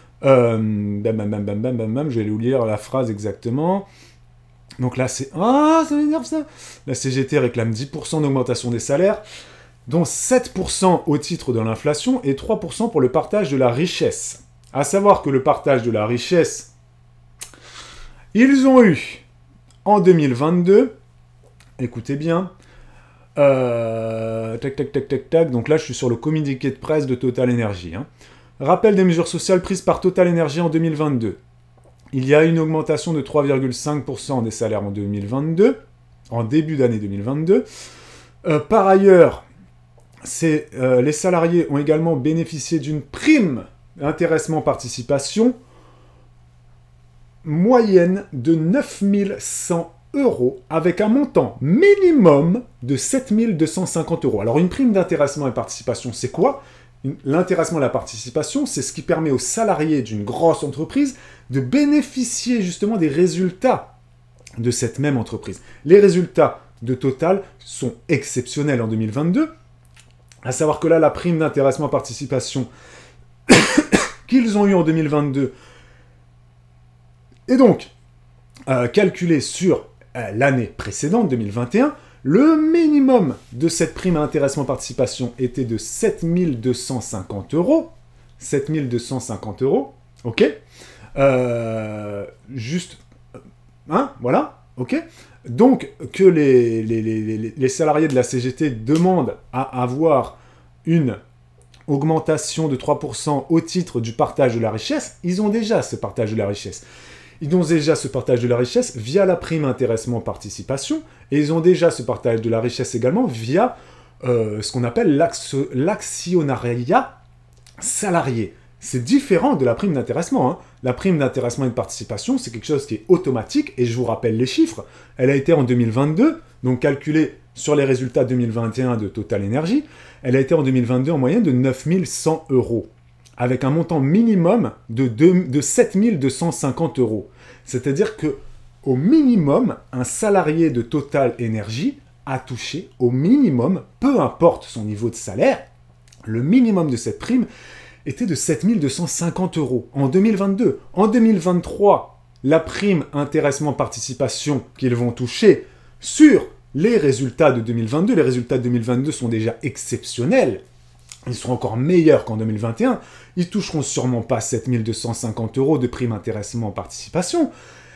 je vais vous lire la phrase exactement. Donc là, c'est... Ah, ça m'énerve ça. La CGT réclame 10% d'augmentation des salaires, dont 7% au titre de l'inflation et 3% pour le partage de la richesse. À savoir que le partage de la richesse, ils ont eu en 2022, écoutez bien, tac, donc là je suis sur le communiqué de presse de Total Energy. Rappel des mesures sociales prises par Total Energy en 2022. Il y a une augmentation de 3,5% des salaires en 2022, en début d'année 2022. Par ailleurs, les salariés ont également bénéficié d'une prime d'intéressement participation moyenne de 9 100 € avec un montant minimum de 7 250 €. Alors une prime d'intéressement et participation, c'est quoi ? L'intéressement et la participation, c'est ce qui permet aux salariés d'une grosse entreprise de bénéficier justement des résultats de cette même entreprise. Les résultats de Total sont exceptionnels en 2022, à savoir que là, la prime d'intéressement participation qu'ils ont eue en 2022 est donc calculée sur l'année précédente, 2021, le minimum de cette prime à intéressement participation était de 7 250 €. 7 250 €, ok. Voilà, ok. Donc, que les salariés de la CGT demandent à avoir une augmentation de 3% au titre du partage de la richesse, ils ont déjà ce partage de la richesse. Ils ont déjà ce partage de la richesse via la prime intéressement participation, et ils ont déjà ce partage de la richesse également via ce qu'on appelle l'actionnariat salarié. C'est différent de la prime d'intéressement. La prime d'intéressement et de participation, c'est quelque chose qui est automatique, et je vous rappelle les chiffres. Elle a été en 2022, donc calculée sur les résultats 2021 de Total Energy, elle a été en 2022 en moyenne de 9 100 €, avec un montant minimum de 7 250 €. C'est-à-dire que, au minimum, un salarié de Total Energy a touché, au minimum, peu importe son niveau de salaire, le minimum de cette prime était de 7 250 € en 2022. En 2023, la prime intéressement-participation qu'ils vont toucher sur les résultats de 2022, les résultats de 2022 sont déjà exceptionnels, ils seront encore meilleurs qu'en 2021, ils toucheront sûrement pas 7 250 € de prime intéressement-participation.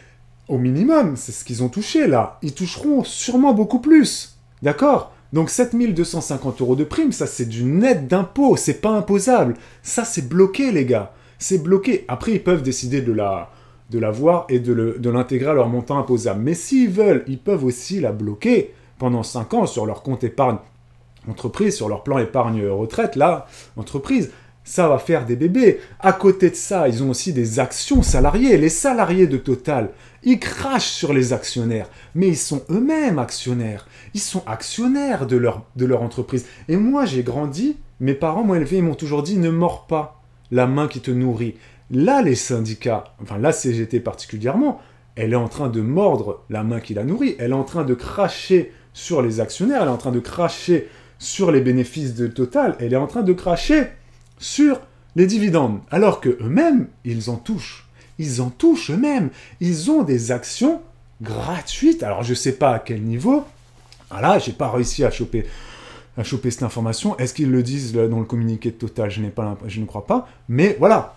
Au minimum, c'est ce qu'ils ont touché là. Ils toucheront sûrement beaucoup plus. D'accord ? Donc 7 250 € de prime, ça c'est du net d'impôt, c'est pas imposable. Ça c'est bloqué les gars, c'est bloqué. Après ils peuvent décider de l'avoir et de l'intégrer à leur montant imposable. Mais s'ils veulent, ils peuvent aussi la bloquer pendant 5 ans sur leur compte épargne entreprise, sur leur plan épargne retraite, là, entreprise. Ça va faire des bébés. À côté de ça, ils ont aussi des actions salariées. Les salariés de Total, ils crachent sur les actionnaires, mais ils sont eux-mêmes actionnaires. Ils sont actionnaires de leur entreprise. Et moi, j'ai grandi, mes parents m'ont élevé, ils m'ont toujours dit « ne mords pas la main qui te nourrit ». Là, les syndicats, enfin la CGT particulièrement, elle est en train de mordre la main qui la nourrit. Elle est en train de cracher sur les actionnaires, elle est en train de cracher sur les bénéfices de Total, elle est en train de cracher sur les dividendes, alors que eux-mêmes, ils en touchent. Ils en touchent eux-mêmes. Ils ont des actions gratuites. Alors, je ne sais pas à quel niveau. Voilà, je n'ai pas réussi à choper cette information. Est-ce qu'ils le disent dans le communiqué de Total ? Je ne crois pas. Mais voilà.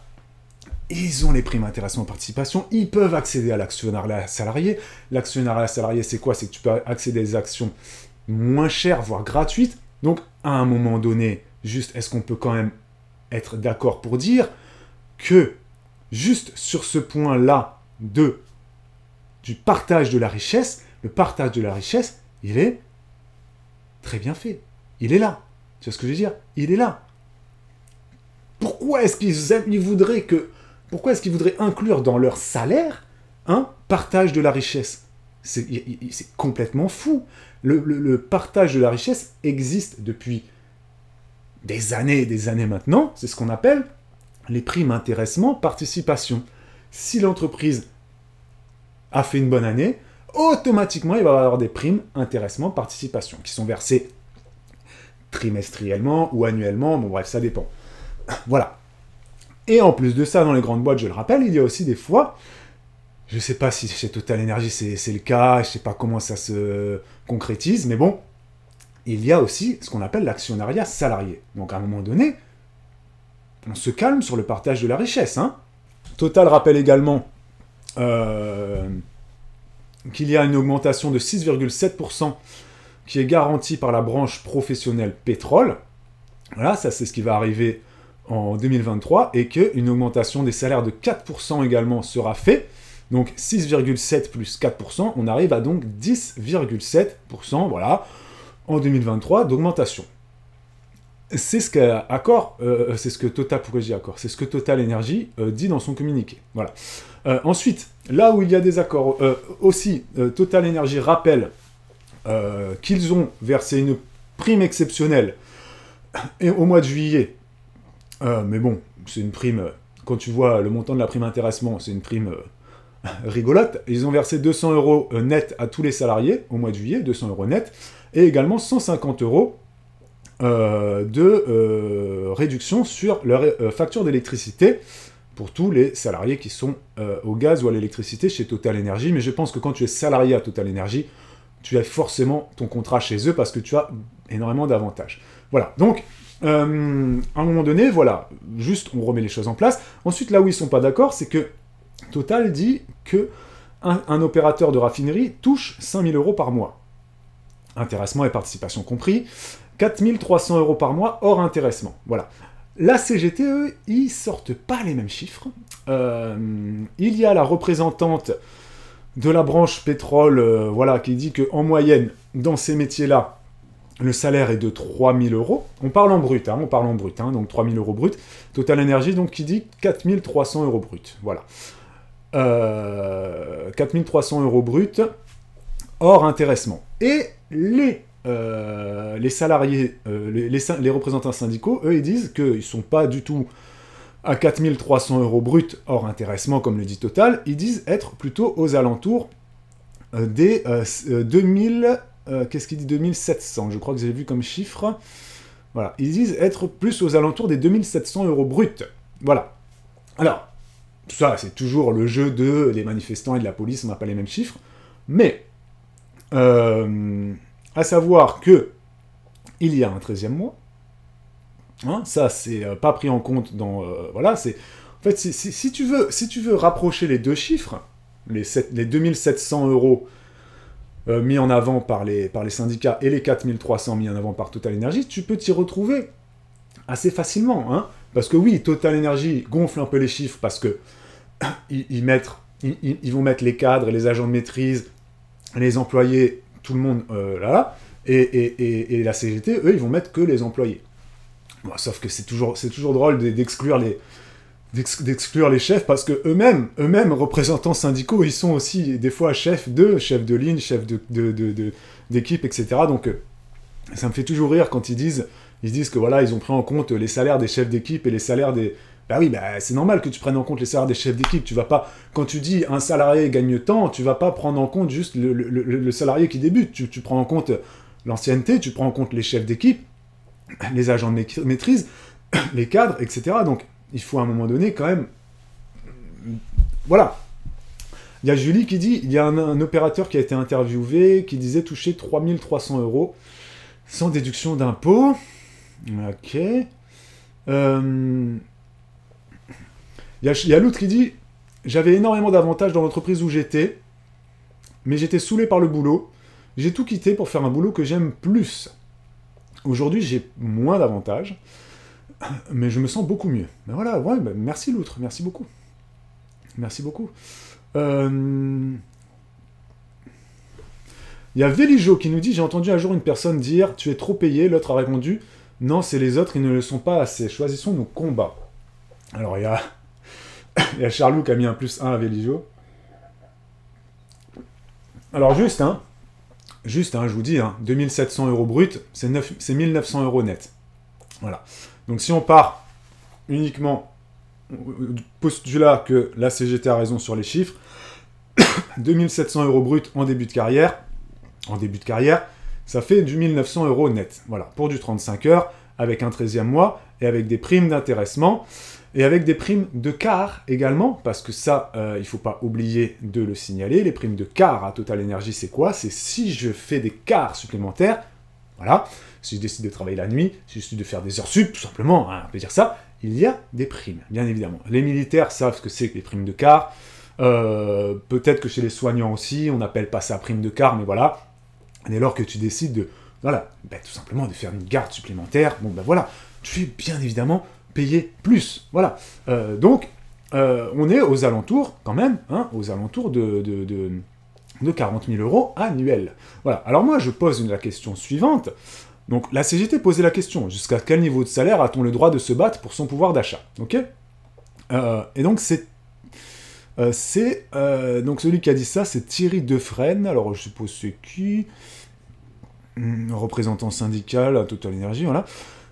Ils ont les primes intéressement participation. Ils peuvent accéder à l'actionnariat salarié. L'actionnariat salarié, c'est quoi ? C'est que tu peux accéder à des actions moins chères, voire gratuites. Donc, à un moment donné, juste, est-ce qu'on peut quand même être d'accord pour dire que juste sur ce point-là du partage de la richesse, le partage de la richesse, il est très bien fait. Il est là. Tu vois ce que je veux dire ? Il est là. Pourquoi est-ce qu'ils voudraient inclure dans leur salaire un partage de la richesse ? C'est complètement fou. Le partage de la richesse existe depuis des années et des années maintenant, c'est ce qu'on appelle les primes intéressement participation. Si l'entreprise a fait une bonne année, automatiquement, il va y avoir des primes, intéressement, participation, qui sont versées trimestriellement ou annuellement, bon bref, ça dépend. Voilà. Et en plus de ça, dans les grandes boîtes, je le rappelle, il y a aussi des fois, je ne sais pas si chez Total Energy c'est le cas, je ne sais pas comment ça se concrétise, mais bon, il y a aussi ce qu'on appelle l'actionnariat salarié. Donc à un moment donné, on se calme sur le partage de la richesse. Hein. Total rappelle également qu'il y a une augmentation de 6,7% qui est garantie par la branche professionnelle pétrole. Voilà, ça c'est ce qui va arriver en 2023, et qu'une augmentation des salaires de 4% également sera faite. Donc 6,7 plus 4%, on arrive à donc 10,7%, voilà, en 2023 d'augmentation. C'est ce que Total, pourquoi je dis accord, c'est ce que Total Energy dit dans son communiqué. Voilà. Ensuite, là où il y a des accords, aussi, Total Energy rappelle qu'ils ont versé une prime exceptionnelle au mois de juillet. Mais bon, c'est une prime, quand tu vois le montant de la prime intéressement, c'est une prime rigolote. Ils ont versé 200 € net à tous les salariés au mois de juillet, 200 € net, et également 150 € de réduction sur leur facture d'électricité pour tous les salariés qui sont au gaz ou à l'électricité chez Total Energy. Mais je pense que quand tu es salarié à Total Energy, tu as forcément ton contrat chez eux parce que tu as énormément d'avantages. Voilà, donc à un moment donné, voilà, juste on remet les choses en place. Ensuite, là où ils ne sont pas d'accord, c'est que Total dit que un opérateur de raffinerie touche 5 000 € par mois. Intéressement et participation compris. 4 300 € par mois hors intéressement. Voilà. La CGT, eux, ils sortent pas les mêmes chiffres. Il y a la représentante de la branche pétrole, voilà, qui dit qu'en moyenne, dans ces métiers-là, le salaire est de 3 000 €. On parle en brut, donc 3 000 € brut. Total Energy, donc, qui dit 4 300 € brut. Voilà. 4 300 € brut hors intéressement. Et les salariés, les représentants syndicaux, eux, ils disent qu'ils ne sont pas du tout à 4 300 € brut hors intéressement, comme le dit Total. Ils disent être plutôt aux alentours des 2000... qu'est-ce qu'il dit 2700, je crois que j'ai vu comme chiffre. Voilà, ils disent être plus aux alentours des 2700 € bruts. Voilà. Alors, tout ça, c'est toujours le jeu des manifestants et de la police, on n'a pas les mêmes chiffres. Mais, à savoir que il y a un 13e mois. Hein, ça, c'est pas pris en compte dans... voilà, c'est... En fait, si tu veux rapprocher les deux chiffres, les 2700 € mis en avant par les syndicats et les 4300 mis en avant par Total Energy, tu peux t'y retrouver assez facilement. Hein, parce que oui, Total Energy gonfle un peu les chiffres parce que ils vont mettre les cadres et les agents de maîtrise, les employés, tout le monde là, et la CGT, eux, ils vont mettre que les employés. Bon, sauf que c'est toujours drôle d'exclure les chefs, parce que eux-mêmes, représentants syndicaux, ils sont aussi des fois chefs de ligne, chefs d'équipe, etc. Donc, ça me fait toujours rire quand ils disent que voilà, ils ont pris en compte les salaires des chefs d'équipe et les salaires des... Bah oui, c'est normal que tu prennes en compte les salaires des chefs d'équipe. Tu vas pas, quand tu dis un salarié gagne tant, tu vas pas prendre en compte juste le salarié qui débute. Tu prends en compte l'ancienneté, tu prends en compte les chefs d'équipe, les agents de maîtrise, les cadres, etc. Donc, il faut à un moment donné, quand même... Voilà. Il y a Julie qui dit, il y a un opérateur qui a été interviewé, qui disait toucher 3 300 € sans déduction d'impôt. Ok. Il y a l'autre qui dit, j'avais énormément d'avantages dans l'entreprise où j'étais, mais j'étais saoulé par le boulot. J'ai tout quitté pour faire un boulot que j'aime plus. Aujourd'hui, j'ai moins d'avantages, mais je me sens beaucoup mieux. Ben voilà, ouais, merci l'autre, merci beaucoup. Merci beaucoup. Il y a Vélijo qui nous dit, j'ai entendu un jour une personne dire, tu es trop payé, l'autre a répondu, non, c'est les autres, ils ne le sont pas assez, choisissons nos combats. Alors il y a Charlou qui a mis un +1 à Vélijo. Alors juste, je vous dis, 2700 € brut, c'est 1900 € net. Voilà. Donc si on part uniquement du postulat que la CGT a raison sur les chiffres, 2700 € brut en début de carrière. En début de carrière, ça fait du 1900 € net. Voilà, pour du 35 heures, avec un 13e mois, et avec des primes d'intéressement, et avec des primes de quart également, parce que ça, il ne faut pas oublier de le signaler. Les primes de quart à Total Energy, c'est quoi? C'est si je fais des quarts supplémentaires, voilà, si je décide de travailler la nuit, si je décide de faire des heures sup, tout simplement, hein, on peut dire ça, il y a des primes, bien évidemment. Les militaires savent ce que c'est que les primes de quart. Peut-être que chez les soignants aussi, on n'appelle pas ça prime de quart, mais voilà. Dès lors que tu décides de, voilà, tout simplement de faire une garde supplémentaire, bon ben voilà, tu es bien évidemment payé plus, voilà. Donc, on est aux alentours, quand même, hein, aux alentours de 40 000 € annuels. Voilà, alors moi je pose la question suivante. Donc la CGT posait la question, jusqu'à quel niveau de salaire a-t-on le droit de se battre pour son pouvoir d'achat, ok? Et donc donc celui qui a dit ça, c'est Thierry Defresne, alors je suppose c'est qui? Représentant syndical à Total Energy, voilà.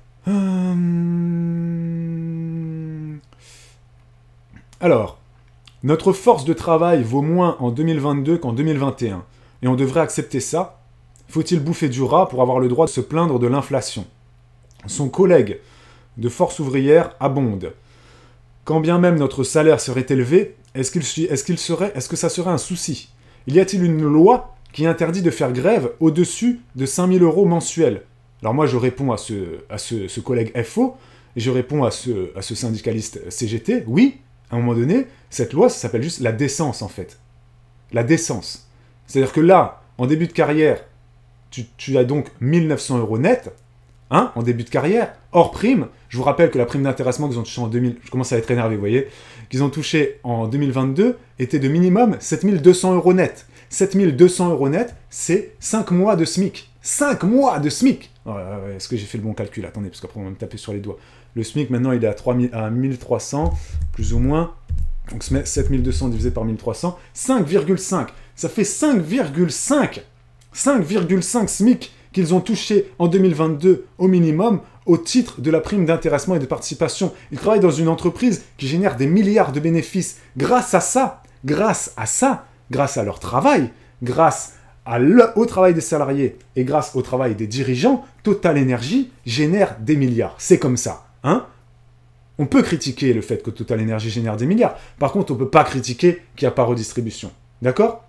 Alors, notre force de travail vaut moins en 2022 qu'en 2021, et on devrait accepter ça. Faut-il bouffer du rat pour avoir le droit de se plaindre de l'inflation? Son collègue de Force ouvrière abonde. Quand bien même notre salaire serait élevé, est-ce que ça serait un souci? Y a-t-il une loi qui interdit de faire grève au-dessus de 5 000 € mensuels? Alors moi, je réponds à ce collègue FO, et je réponds à ce syndicaliste CGT, oui, à un moment donné, cette loi, ça s'appelle juste la décence, en fait. La décence. C'est-à-dire que là, en début de carrière, tu as donc 1900 € net, hein, en début de carrière, hors prime. Je vous rappelle que la prime d'intéressement qu'ils ont touchée en 2000, je commence à être énervé, vous voyez, qu'ils ont touché en 2022 était de minimum 7200 € net. 7200 € net, c'est 5 mois de SMIC. 5 mois de SMIC! Est-ce que j'ai fait le bon calcul? Attendez, parce qu'après on va me taper sur les doigts. Le SMIC, maintenant, il est à 1300, plus ou moins. Donc 7200 divisé par 1300, 5,5. Ça fait 5,5 SMIC qu'ils ont touché en 2022 au minimum au titre de la prime d'intéressement et de participation. Ils travaillent dans une entreprise qui génère des milliards de bénéfices. Grâce à leur travail, grâce au travail des salariés et grâce au travail des dirigeants, Total Energy génère des milliards. C'est comme ça, hein? On peut critiquer le fait que Total Energy génère des milliards. Par contre, on ne peut pas critiquer qu'il n'y a pas redistribution. D'accord?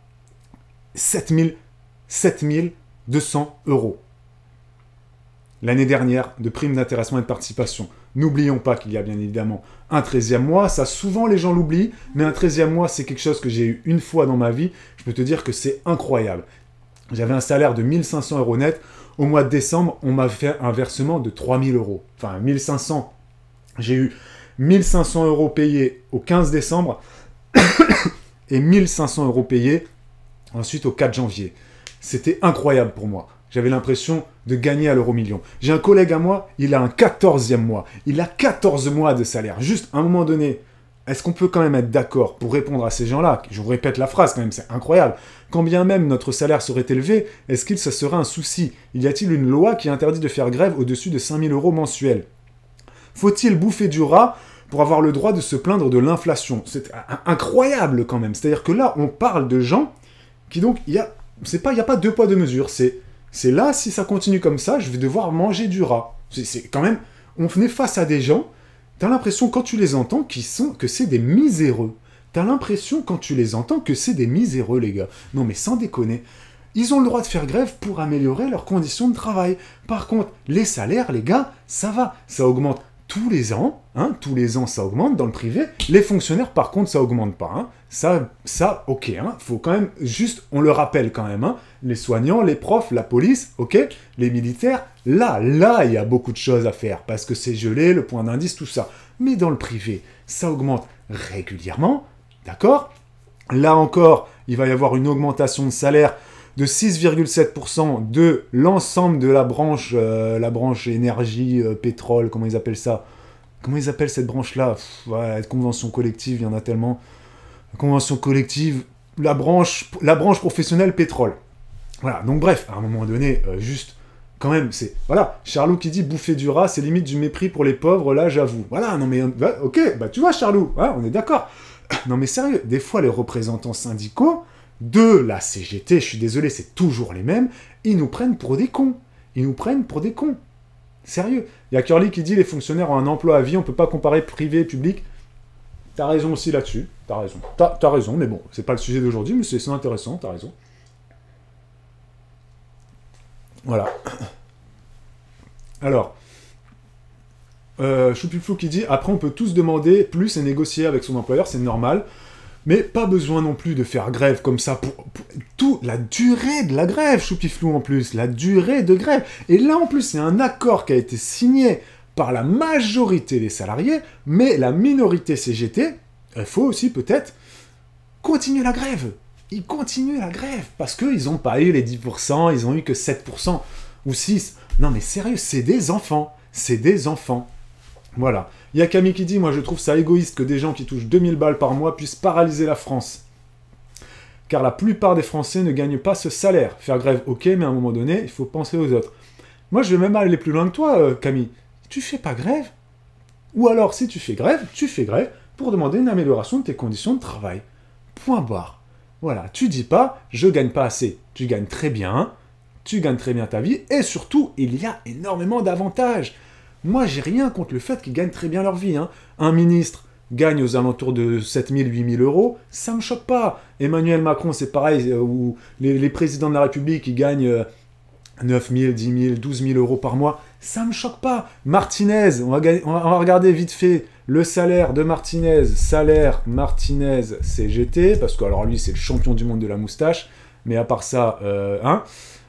7200 € l'année dernière de primes d'intéressement et de participation. N'oublions pas qu'il y a bien évidemment un 13e mois. Ça, souvent, les gens l'oublient. Mais un 13e mois, c'est quelque chose que j'ai eu une fois dans ma vie. Je peux te dire que c'est incroyable. J'avais un salaire de 1500 € net. Au mois de décembre, on m'a fait un versement de 3000 €. Enfin, 1500. J'ai eu 1500 € payés au 15 décembre et 1500 € payés ensuite au 4 janvier. C'était incroyable pour moi. J'avais l'impression de gagner à l'euro-million. J'ai un collègue à moi, il a un 14e mois. Il a 14 mois de salaire. Juste, à un moment donné, est-ce qu'on peut quand même être d'accord pour répondre à ces gens-là? Je vous répète la phrase quand même, c'est incroyable. Quand bien même notre salaire serait élevé, est-ce que ça serait un souci? Y a-t-il une loi qui interdit de faire grève au-dessus de 5 000 € mensuels? Faut-il bouffer du rat pour avoir le droit de se plaindre de l'inflation? C'est incroyable quand même. C'est-à-dire que là, on parle de gens qui donc, il n'y a pas deux poids deux mesures. C'est là, si ça continue comme ça, je vais devoir manger du rat. C'est quand même, on est face à des gens, t'as l'impression quand tu les entends que c'est des miséreux. T'as l'impression quand tu les entends que c'est des miséreux, les gars. Non mais sans déconner. Ils ont le droit de faire grève pour améliorer leurs conditions de travail. Par contre, les salaires, les gars, ça va. Ça augmente tous les ans, hein, tous les ans ça augmente dans le privé. Les fonctionnaires, par contre, ça augmente pas. Hein. Ça, ok, hein, faut quand même, juste, on le rappelle quand même, hein, les soignants, les profs, la police, ok, les militaires, là, il y a beaucoup de choses à faire, parce que c'est gelé, le point d'indice, tout ça. Mais dans le privé, ça augmente régulièrement, d'accord? Là encore, il va y avoir une augmentation de salaire de 6,7% de l'ensemble de la branche énergie, pétrole, comment ils appellent ça? Comment ils appellent cette branche-là? Ouais, convention collective, il y en a tellement. Convention collective, la branche professionnelle pétrole. Voilà, donc bref, à un moment donné, juste, quand même, c'est... Voilà, Charlot qui dit « bouffer du rat, c'est limite du mépris pour les pauvres, là, j'avoue. » Voilà, non mais, ok, bah tu vois, Charlot, hein, on est d'accord. Non mais sérieux, des fois, les représentants syndicaux, de la CGT, je suis désolé, c'est toujours les mêmes, ils nous prennent pour des cons. Ils nous prennent pour des cons. Sérieux. Il y a Curly qui dit les fonctionnaires ont un emploi à vie, on peut pas comparer privé et public. T'as raison aussi là-dessus. T'as raison. T'as raison, mais bon, c'est pas le sujet d'aujourd'hui, mais c'est intéressant, t'as raison. Voilà. Alors, Choupiflou qui dit après on peut tous demander plus et négocier avec son employeur, c'est normal. Mais pas besoin non plus de faire grève comme ça pour toute la durée de la grève, Choupiflou en plus, la durée de grève. Et là en plus, c'est un accord qui a été signé par la majorité des salariés, mais la minorité CGT, il faut aussi peut-être continuer la grève. Ils continuent la grève, parce qu'ils n'ont pas eu les 10%, ils n'ont eu que 7% ou 6%. Non mais sérieux, c'est des enfants, c'est des enfants. Voilà. Il y a Camille qui dit « Moi, je trouve ça égoïste que des gens qui touchent 2000 balles par mois puissent paralyser la France. Car la plupart des Français ne gagnent pas ce salaire. Faire grève, ok, mais à un moment donné, il faut penser aux autres. » Moi, je vais même aller plus loin que toi, Camille. Tu fais pas grève? Ou alors, si tu fais grève pour demander une amélioration de tes conditions de travail. Point barre. Voilà. Tu dis pas « Je gagne pas assez. » Tu gagnes très bien ta vie, et surtout, il y a énormément d'avantages. Moi, j'ai rien contre le fait qu'ils gagnent très bien leur vie. Hein. Un ministre gagne aux alentours de 7 000, 8 000 euros, ça me choque pas. Emmanuel Macron, c'est pareil, ou les présidents de la République, ils gagnent 9 000, 10 000, 12 000 euros par mois, ça me choque pas. Martinez, on va regarder vite fait le salaire de Martinez, salaire Martinez CGT, parce que alors lui, c'est le champion du monde de la moustache, mais à part ça, hein.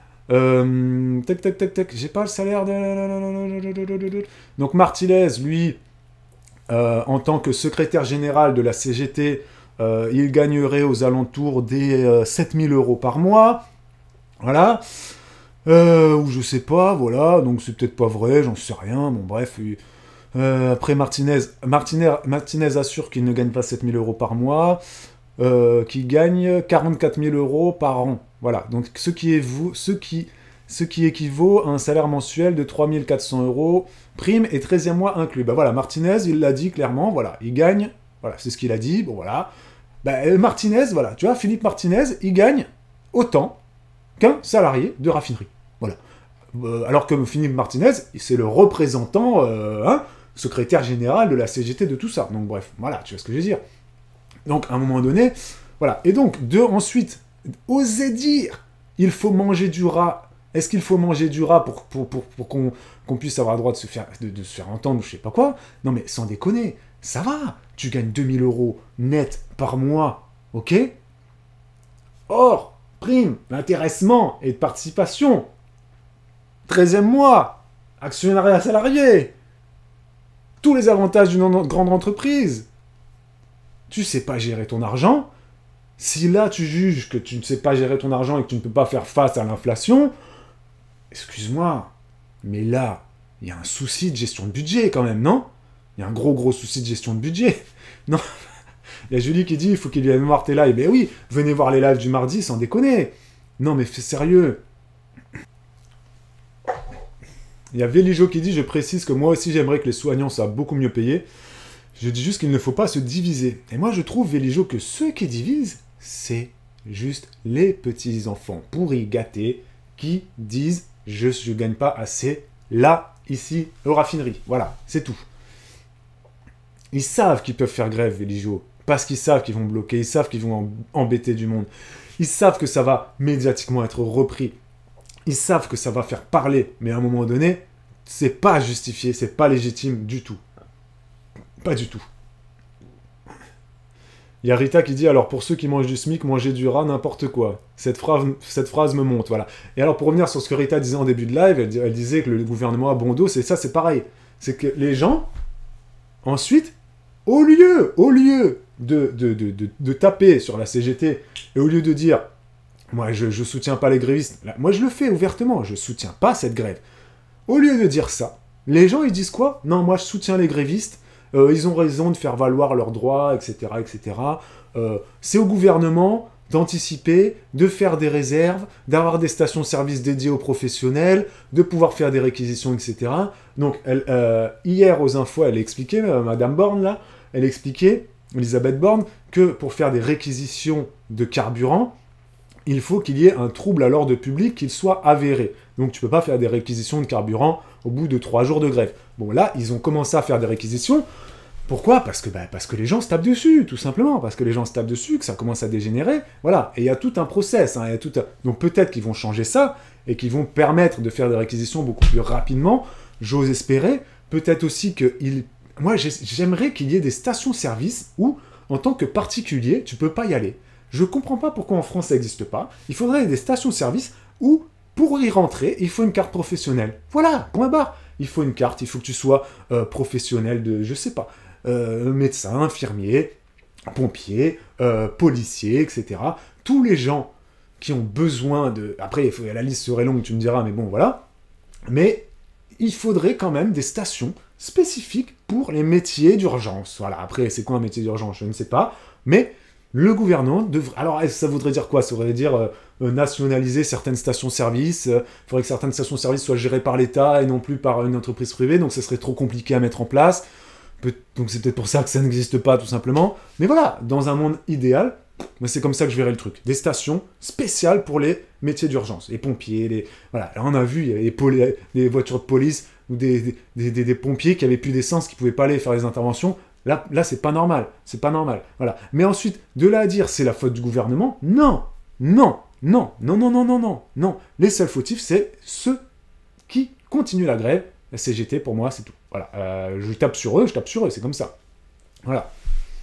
J'ai pas le salaire de... Donc Martinez, lui, en tant que secrétaire général de la CGT, il gagnerait aux alentours des 7 000 euros par mois. Voilà. Ou je sais pas, voilà. Donc c'est peut-être pas vrai, j'en sais rien. Bon, bref. Après Martinez assure qu'il ne gagne pas 7 000 euros par mois, qu'il gagne 44 000 euros par an. Voilà, donc ce qui équivaut à un salaire mensuel de 3 400 euros, prime et 13e mois inclus. Ben voilà, Martinez, il l'a dit clairement, voilà, il gagne, voilà, c'est ce qu'il a dit, bon voilà. Ben, Martinez, voilà, tu vois, Philippe Martinez, il gagne autant qu'un salarié de raffinerie. Voilà. Alors que Philippe Martinez, c'est le représentant, secrétaire général de la CGT de tout ça. Donc bref, voilà, tu vois ce que je veux dire. Donc à un moment donné, voilà. Et donc, ensuite... Osez dire, il faut manger du rat. Est-ce qu'il faut manger du rat pour qu'on puisse avoir le droit de se faire entendre ou je sais pas quoi? Non mais sans déconner, ça va. Tu gagnes 2000 euros net par mois, ok? Or, prime, d'intéressement et de participation. 13e mois, actionnariat salarié. Tous les avantages d'une grande entreprise. Tu sais pas gérer ton argent. Si là, tu juges que tu ne sais pas gérer ton argent et que tu ne peux pas faire face à l'inflation, excuse-moi, mais là, il y a un souci de gestion de budget quand même, non? Il y a un gros souci de gestion de budget. Non. Il y a Julie qui dit, il faut qu'il vienne voir tes lives. Eh oui, venez voir les lives du mardi, sans déconner. Non, mais fais sérieux. Il y a Vélijo qui dit, je précise que moi aussi, j'aimerais que les soignants soient beaucoup mieux payés. Je dis juste qu'il ne faut pas se diviser. Et moi, je trouve, Vélijo, que ceux qui divisent, c'est juste les petits-enfants pourris gâtés qui disent « je ne gagne pas assez là, ici, aux raffineries ». Voilà, c'est tout. Ils savent qu'ils peuvent faire grève, Vélijo, parce qu'ils savent qu'ils vont bloquer, ils savent qu'ils vont embêter du monde. Ils savent que ça va médiatiquement être repris. Ils savent que ça va faire parler, mais à un moment donné, c'est pas justifié, c'est pas légitime du tout. Pas du tout. Il y a Rita qui dit, alors pour ceux qui mangent du SMIC, manger du rat, n'importe quoi. Cette phrase me monte, voilà. Et alors pour revenir sur ce que Rita disait en début de live, elle disait que le gouvernement a bon dos, c'est pareil. C'est que les gens, ensuite, au lieu de taper sur la CGT, et au lieu de dire, moi je soutiens pas les grévistes, là, moi je le fais ouvertement, je soutiens pas cette grève. Au lieu de dire ça, les gens ils disent quoi? Non, moi je soutiens les grévistes, ils ont raison de faire valoir leurs droits, etc. etc. C'est au gouvernement d'anticiper, de faire des réserves, d'avoir des stations-service dédiées aux professionnels, de pouvoir faire des réquisitions, etc. Donc, hier aux infos, elle expliquait, Madame Borne, là, elle expliquait, Elisabeth Borne, que pour faire des réquisitions de carburant, il faut qu'il y ait un trouble à l'ordre public qu'il soit avéré. Donc tu peux pas faire des réquisitions de carburant au bout de 3 jours de grève. Bon là, ils ont commencé à faire des réquisitions. Pourquoi ? Parce que les gens se tapent dessus, tout simplement. Parce que les gens se tapent dessus, que ça commence à dégénérer. Voilà. Et il y a tout un process. Hein, Donc peut-être qu'ils vont changer ça et qu'ils vont permettre de faire des réquisitions beaucoup plus rapidement. J'ose espérer. Peut-être aussi que... Moi, j'aimerais qu'il y ait des stations-service où, en tant que particulier, tu peux pas y aller. Je comprends pas pourquoi en France ça n'existe pas. Il faudrait des stations-service où, pour y rentrer, il faut une carte professionnelle. Voilà, point barre. Il faut une carte, il faut que tu sois professionnel de, je sais pas, médecin, infirmier, pompier, policier, etc. Tous les gens qui ont besoin de... Après, la liste serait longue, tu me diras, mais bon, voilà. Mais il faudrait quand même des stations spécifiques pour les métiers d'urgence. Voilà, après, c'est quoi un métier d'urgence ? Je ne sais pas. Mais le gouvernement devrait... Alors, ça voudrait dire quoi ? Ça voudrait dire nationaliser certaines stations-service. Il faudrait que certaines stations-service soient gérées par l'État et non plus par une entreprise privée. Donc, ça serait trop compliqué à mettre en place. Donc, c'est peut-être pour ça que ça n'existe pas, tout simplement. Mais voilà, dans un monde idéal, c'est comme ça que je verrais le truc. Des stations spéciales pour les métiers d'urgence. Les pompiers, Voilà, là, on a vu, il y avait des voitures de police ou des pompiers qui avaient plus d'essence, qui pouvaient pas aller faire les interventions. Là, c'est pas normal. C'est pas normal. Voilà. Mais ensuite, de là à dire c'est la faute du gouvernement, non. Non. Non. Non, non, non, non, non. Non. Les seuls fautifs, c'est ceux qui continuent la grève. La CGT, pour moi, c'est tout. Voilà. Je tape sur eux, c'est comme ça. Voilà.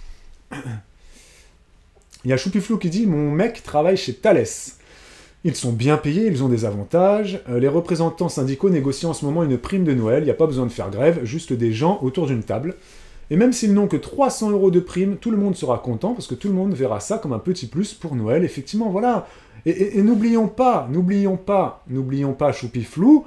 Il y a Choupiflou qui dit « Mon mec travaille chez Thales. Ils sont bien payés, ils ont des avantages. Les représentants syndicaux négocient en ce moment une prime de Noël. Il n'y a pas besoin de faire grève, juste des gens autour d'une table. Et même s'ils n'ont que 300 € de prime, tout le monde sera content parce que tout le monde verra ça comme un petit plus pour Noël. Effectivement, voilà. Et n'oublions pas, Choupiflou,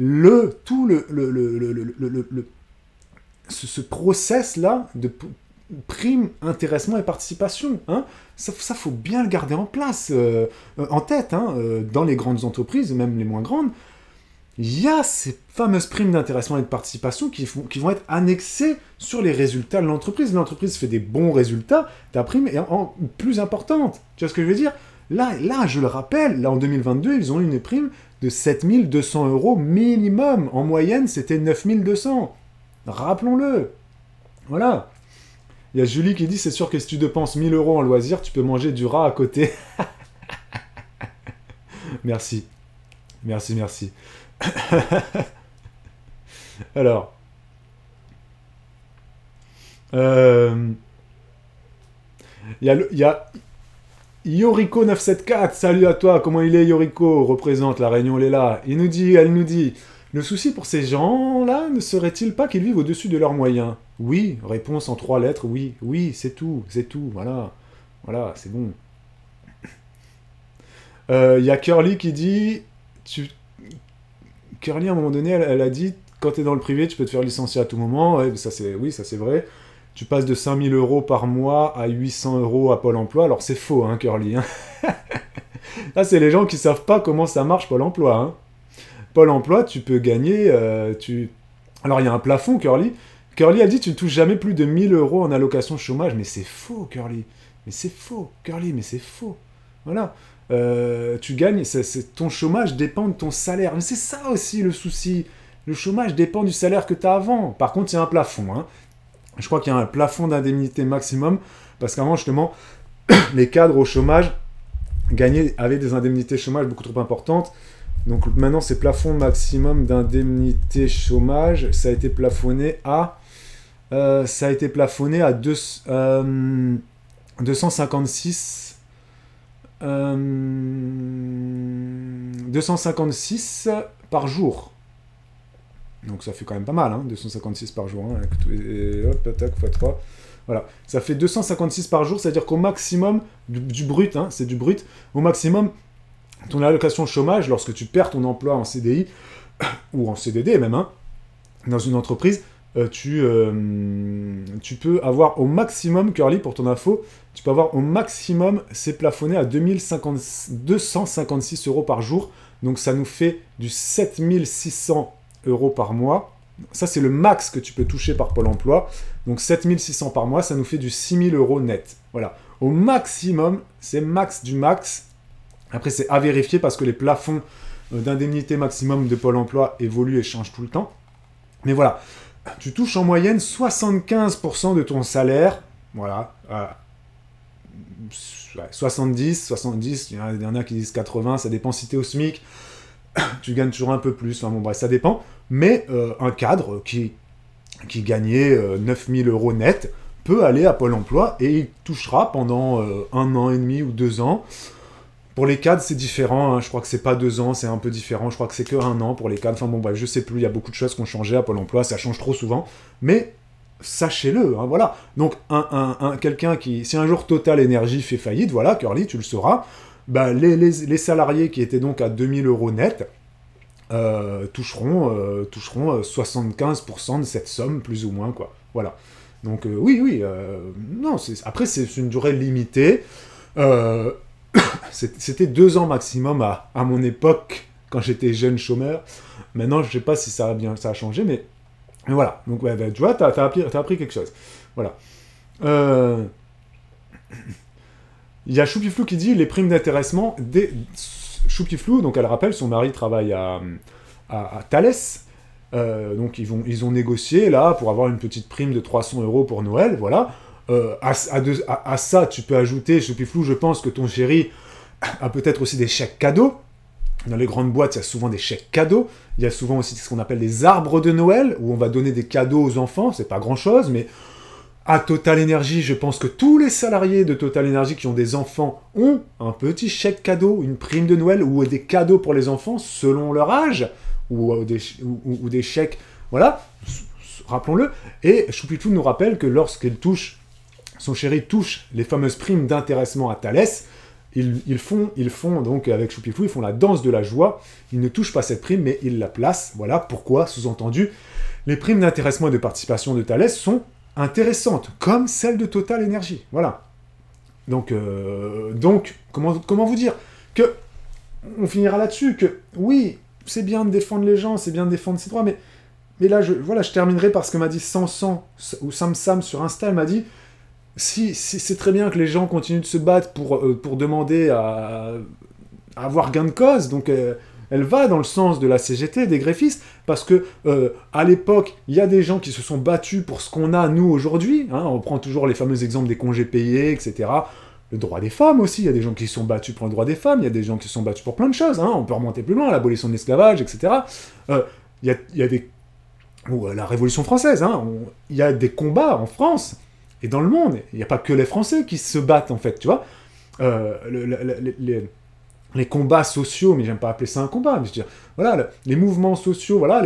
ce process-là de prime, intéressement et participation. Hein, ça, faut bien le garder en place, en tête, hein, dans les grandes entreprises, même les moins grandes. Il y a ces fameuses primes d'intéressement et de participation qui vont être annexées sur les résultats de l'entreprise. L'entreprise fait des bons résultats, ta prime est plus importante. Tu vois ce que je veux dire ? Là, je le rappelle, là en 2022, ils ont eu une prime de 7 200 € minimum. En moyenne, c'était 9 200. Rappelons-le. Voilà. Il y a Julie qui dit, c'est sûr que si tu dépenses 1 000 € en loisirs, tu peux manger du rat à côté. Merci. Merci. Alors. Il y a Yoriko974, salut à toi, comment il est Yoriko, représente la Réunion, elle est là. Elle nous dit, le souci pour ces gens-là ne serait-il pas qu'ils vivent au-dessus de leurs moyens ? Oui, réponse en 3 lettres, oui, c'est tout, voilà, c'est bon. Il y a Curly qui dit, Curly à un moment donné, elle a dit, quand t'es dans le privé, tu peux te faire licencier à tout moment, ouais, ça c'est vrai. Tu passes de 5 000 € par mois à 800 € à Pôle emploi. Alors c'est faux, hein, Curly. Hein. Là, c'est les gens qui savent pas comment ça marche, Pôle emploi. Hein. Pôle emploi, tu peux gagner... Alors, il y a un plafond, Curly. Curly a dit, tu ne touches jamais plus de 1 000 € en allocation chômage. Mais c'est faux, Curly. Mais c'est faux, Curly, mais c'est faux. Voilà. Tu gagnes... ton chômage dépend de ton salaire. Mais c'est ça aussi, le souci. Le chômage dépend du salaire que tu as avant. Par contre, il y a un plafond, hein. Je crois qu'il y a un plafond d'indemnité maximum, parce qu'avant, justement, les cadres au chômage avaient des indemnités chômage beaucoup trop importantes. Donc maintenant, ces plafonds maximum d'indemnité chômage, ça a été plafonné à 256 par jour. Donc ça fait quand même pas mal, hein, 256 par jour. Hein, et hop, tac, x3. Voilà, ça fait 256 par jour, c'est-à-dire qu'au maximum, du brut, hein, c'est du brut, au maximum, ton allocation chômage, lorsque tu perds ton emploi en CDI, ou en CDD même, hein, dans une entreprise, tu peux avoir au maximum, Curly, pour ton info, tu peux avoir au maximum, c'est plafonné à 256 € par jour, donc ça nous fait du 7 600 € par mois. Ça, c'est le max que tu peux toucher par Pôle emploi. Donc 7 600 par mois, ça nous fait du 6 000 € net. Voilà. Au maximum, c'est max du max. Après, c'est à vérifier parce que les plafonds d'indemnité maximum de Pôle emploi évoluent et changent tout le temps. Mais voilà, tu touches en moyenne 75% de ton salaire, voilà, 70, il y en a qui disent 80, ça dépend si tu es au SMIC, tu gagnes toujours un peu plus, enfin bon bref, ça dépend, mais un cadre qui gagnait 9000 € net peut aller à Pôle emploi et il touchera pendant 1 an et demi ou 2 ans. Pour les cadres, c'est différent, hein. Je crois que c'est pas 2 ans, c'est un peu différent, je crois que c'est que 1 an pour les cadres, enfin bon bref, je sais plus, il y a beaucoup de choses qui ont changé à Pôle emploi, ça change trop souvent, mais sachez-le, hein, voilà. Donc, quelqu'un qui, si un jour Total Énergie fait faillite, voilà, Curly, tu le sauras, bah, les salariés qui étaient donc à 2000 € net toucheront 75% de cette somme, plus ou moins, quoi. Voilà. Donc, oui, non, après, c'est une durée limitée. C'était 2 ans maximum à mon époque, quand j'étais jeune chômeur. Maintenant, je sais pas si ça a changé, mais voilà. Donc, ouais, bah, tu vois, t'as appris quelque chose. Voilà. Il y a Choupiflou qui dit les primes d'intéressement des... Choupiflou, donc elle rappelle, son mari travaille à Thales. Donc ils ont négocié là pour avoir une petite prime de 300 € pour Noël, voilà. À ça, tu peux ajouter, Choupiflou, je pense que ton chéri a peut-être aussi des chèques cadeaux. Dans les grandes boîtes, il y a souvent des chèques cadeaux. Il y a souvent aussi ce qu'on appelle des arbres de Noël, où on va donner des cadeaux aux enfants. C'est pas grand-chose, mais à Total Énergie, je pense que tous les salariés de Total Énergie qui ont des enfants ont un petit chèque cadeau, une prime de Noël, ou des cadeaux pour les enfants selon leur âge, ou des chèques, voilà, rappelons-le. Et Choupiflou nous rappelle que son chéri touche les fameuses primes d'intéressement à Thales, ils font donc, avec Choupiflou, ils font la danse de la joie. Ils ne touchent pas cette prime, mais ils la placent. Voilà pourquoi, sous-entendu, les primes d'intéressement et de participation de Thales sont intéressantes, comme celles de Total Énergie. Voilà. Donc comment vous dire que on finira là-dessus, que oui, c'est bien de défendre les gens, c'est bien de défendre ses droits, mais là, je terminerai par ce que m'a dit Sansan, ou Sam sur Insta, elle m'a dit... Si c'est très bien que les gens continuent de se battre pour demander à avoir gain de cause, donc elle va dans le sens de la CGT, des gréfistes, parce que à l'époque, il y a des gens qui se sont battus pour ce qu'on a, nous, aujourd'hui, hein, on prend toujours les fameux exemples des congés payés, etc., le droit des femmes aussi, il y a des gens qui se sont battus pour le droit des femmes, il y a des gens qui se sont battus pour plein de choses, hein, on peut remonter plus loin, l'abolition de l'esclavage, etc., il y a des... ou la Révolution française, hein, il y a des combats en France, et dans le monde, il n'y a pas que les Français qui se battent, en fait, tu vois. Les combats sociaux, mais j'aime pas appeler ça un combat, mais je veux dire, voilà, les mouvements sociaux, voilà,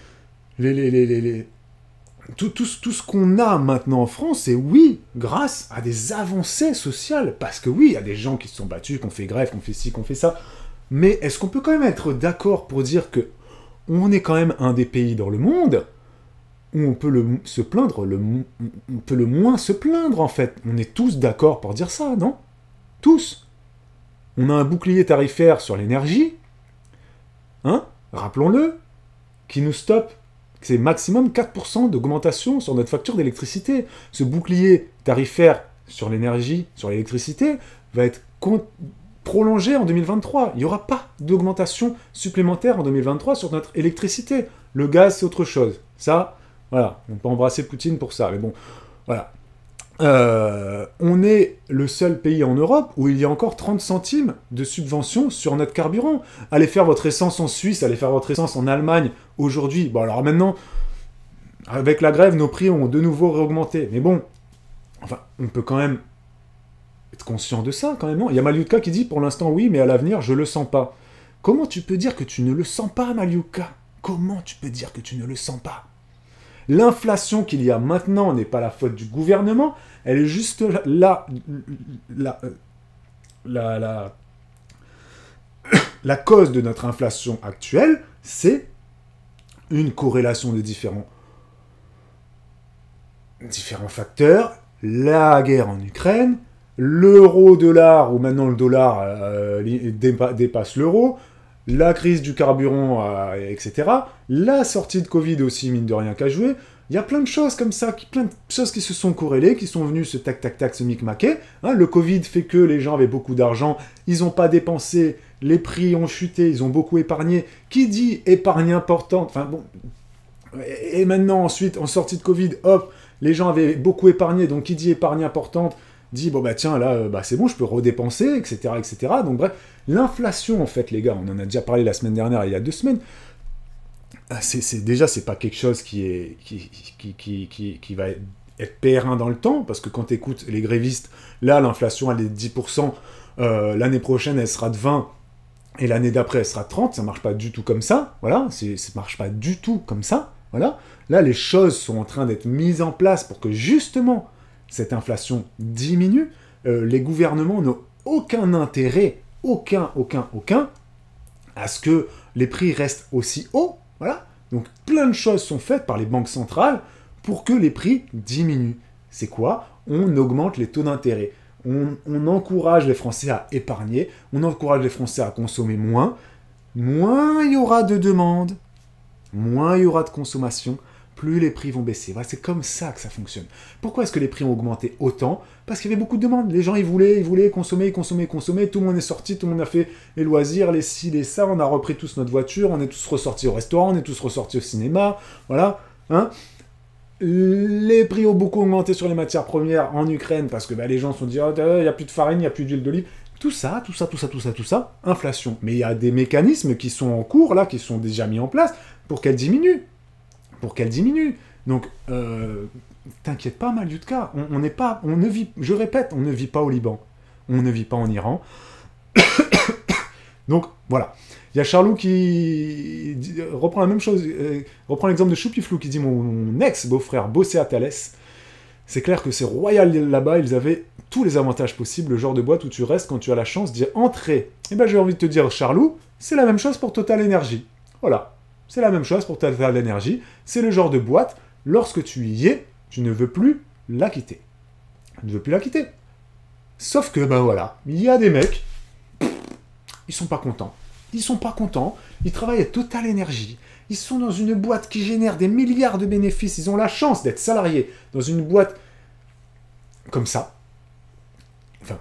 tout ce qu'on a maintenant en France, c'est oui, grâce à des avancées sociales, parce que oui, il y a des gens qui se sont battus, qui ont fait grève, qui ont fait ci, qui ont fait ça, mais est-ce qu'on peut quand même être d'accord pour dire que on est quand même un des pays dans le monde où on peut se plaindre, on peut le moins se plaindre, en fait. On est tous d'accord pour dire ça, non? Tous. On a un bouclier tarifaire sur l'énergie, hein, rappelons-le, qui nous stoppe. C'est maximum 4% d'augmentation sur notre facture d'électricité. Ce bouclier tarifaire sur l'énergie, sur l'électricité, va être prolongé en 2023. Il n'y aura pas d'augmentation supplémentaire en 2023 sur notre électricité. Le gaz, c'est autre chose. Ça... Voilà, on peut embrasser Poutine pour ça, mais bon, voilà. On est le seul pays en Europe où il y a encore 30 centimes de subvention sur notre carburant. Allez faire votre essence en Suisse, allez faire votre essence en Allemagne aujourd'hui. Bon, alors maintenant, avec la grève, nos prix ont de nouveau réaugmenté. Mais bon, enfin, on peut quand même être conscient de ça, quand même. Non, il y a Maliuka qui dit, pour l'instant, oui, mais à l'avenir, je le sens pas. Comment tu peux dire que tu ne le sens pas, Maliuka? Comment tu peux dire que tu ne le sens pas? L'inflation qu'il y a maintenant n'est pas la faute du gouvernement, elle est juste la cause de notre inflation actuelle, c'est une corrélation de différents facteurs, la guerre en Ukraine, l'euro-dollar, où maintenant le dollar dépasse l'euro, la crise du carburant, etc. La sortie de Covid aussi, mine de rien, qu'a joué. Il y a plein de choses comme ça, plein de choses qui se sont corrélées, qui sont venues se tac-tac-tac, se micmaquer. Hein, le Covid fait que les gens avaient beaucoup d'argent, ils n'ont pas dépensé, les prix ont chuté, ils ont beaucoup épargné. Qui dit épargne importante? Enfin bon. Et maintenant, ensuite, en sortie de Covid, hop, les gens avaient beaucoup épargné, donc qui dit épargne importante dit, bon bah tiens, là, c'est bon, je peux redépenser, etc., etc. Donc bref, l'inflation, en fait, les gars, on en a déjà parlé la semaine dernière, il y a 2 semaines, déjà, c'est pas quelque chose qui va être périn dans le temps, parce que quand tu écoutes les grévistes, là, l'inflation, elle est de 10%, l'année prochaine, elle sera de 20%, et l'année d'après, elle sera de 30%, ça marche pas du tout comme ça, voilà, ça marche pas du tout comme ça, voilà. Là, les choses sont en train d'être mises en place pour que, justement, cette inflation diminue. Les gouvernements n'ont aucun intérêt, aucun, à ce que les prix restent aussi hauts, voilà. Donc, plein de choses sont faites par les banques centrales pour que les prix diminuent. C'est quoi? On augmente les taux d'intérêt. On encourage les Français à épargner, on encourage les Français à consommer moins. Moins il y aura de demandes, moins il y aura de consommation, plus les prix vont baisser. Voilà, c'est comme ça que ça fonctionne. Pourquoi est-ce que les prix ont augmenté autant? Parce qu'il y avait beaucoup de demandes. Les gens, ils voulaient consommer. Tout le monde est sorti, tout le monde a fait les loisirs, les ci, les ça. On a repris tous notre voiture, on est tous ressortis au restaurant, on est tous ressortis au cinéma. Voilà. Hein, les prix ont beaucoup augmenté sur les matières premières en Ukraine parce que les gens se sont dit, oh, il n'y a plus de farine, il n'y a plus d'huile d'olive. Tout ça, inflation. Mais il y a des mécanismes qui sont en cours, là, qui sont déjà mis en place pour qu'elle diminue. Donc, t'inquiète pas, mal du cas. Je répète, on ne vit pas au Liban. On ne vit pas en Iran. Donc, voilà. Il y a Charlot qui reprend la même chose, reprend l'exemple de Choupiflou qui dit « Mon ex-beau-frère bossait à Thales. C'est clair que c'est royal là-bas, ils avaient tous les avantages possibles, le genre de boîte où tu restes quand tu as la chance d'y entrer. » Eh bien, j'ai envie de te dire, Charlot, c'est la même chose pour Total Energy. Voilà. C'est la même chose pour Total Energy. C'est le genre de boîte, lorsque tu y es, tu ne veux plus la quitter. Tu ne veux plus la quitter. Sauf que, voilà, il y a des mecs, ils sont pas contents. Ils travaillent à Total Energy. Ils sont dans une boîte qui génère des milliards de bénéfices. Ils ont la chance d'être salariés dans une boîte comme ça. Enfin,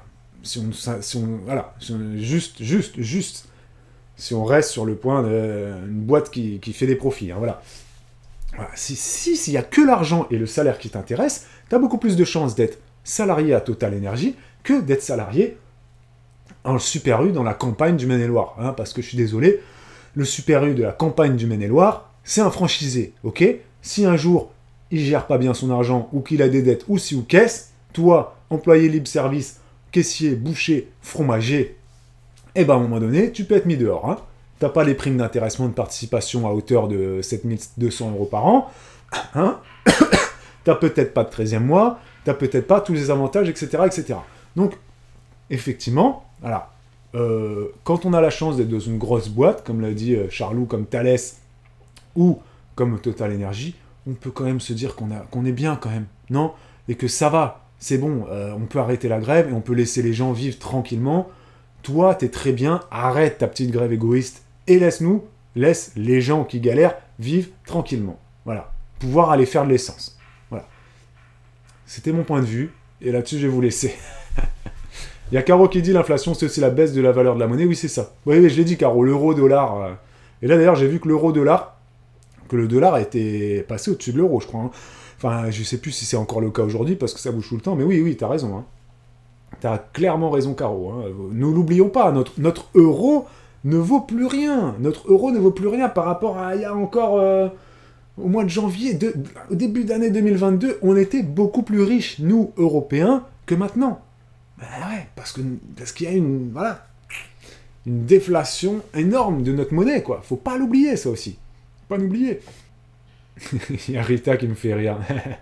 si on reste sur le point d'une boîte qui fait des profits, hein, voilà. S'il n'y a que l'argent et le salaire qui t'intéressent, tu as beaucoup plus de chances d'être salarié à Total Energy que d'être salarié en Super U dans la campagne du Maine-et-Loire. Hein, parce que je suis désolé, le Super U de la campagne du Maine-et-Loire, c'est un franchisé, ok? Si un jour, il gère pas bien son argent, ou qu'il a des dettes, ou si ou qu'est-ce, toi, employé libre-service, caissier, boucher, fromager, à un moment donné, tu peux être mis dehors. Hein. T'as pas les primes d'intéressement de participation à hauteur de 7200 € par an. Hein. T'as peut-être pas de 13e mois. T'as peut-être pas tous les avantages, etc., etc. Donc, effectivement, voilà. Quand on a la chance d'être dans une grosse boîte, comme l'a dit Charlot, comme Thales, ou comme Total Energy, on peut quand même se dire qu'on est bien quand même, non? Et que ça va, c'est bon, on peut arrêter la grève et on peut laisser les gens vivre tranquillement. Toi, t'es très bien, arrête ta petite grève égoïste et laisse les gens qui galèrent vivre tranquillement. Voilà. Pouvoir aller faire de l'essence. Voilà. C'était mon point de vue, et là-dessus, je vais vous laisser. Il y a Caro qui dit l'inflation, c'est aussi la baisse de la valeur de la monnaie. Oui, c'est ça. Oui, je l'ai dit, Caro, l'euro-dollar. Et là, d'ailleurs, j'ai vu que l'euro-dollar, que le dollar était passé au-dessus de l'euro, je crois. Hein. Enfin, je sais plus si c'est encore le cas aujourd'hui, parce que ça bouge tout le temps, mais oui, t'as raison. Hein. T'as clairement raison, Caro. Hein. Nous l'oublions pas, notre euro ne vaut plus rien. Notre euro ne vaut plus rien par rapport à il y a encore... au mois de janvier, au début d'année 2022, on était beaucoup plus riches, nous, Européens, que maintenant. Ben ouais, parce qu'il y a une déflation énorme de notre monnaie, quoi. Faut pas l'oublier, ça aussi. Faut pas l'oublier. Il y a Rita qui me fait rire.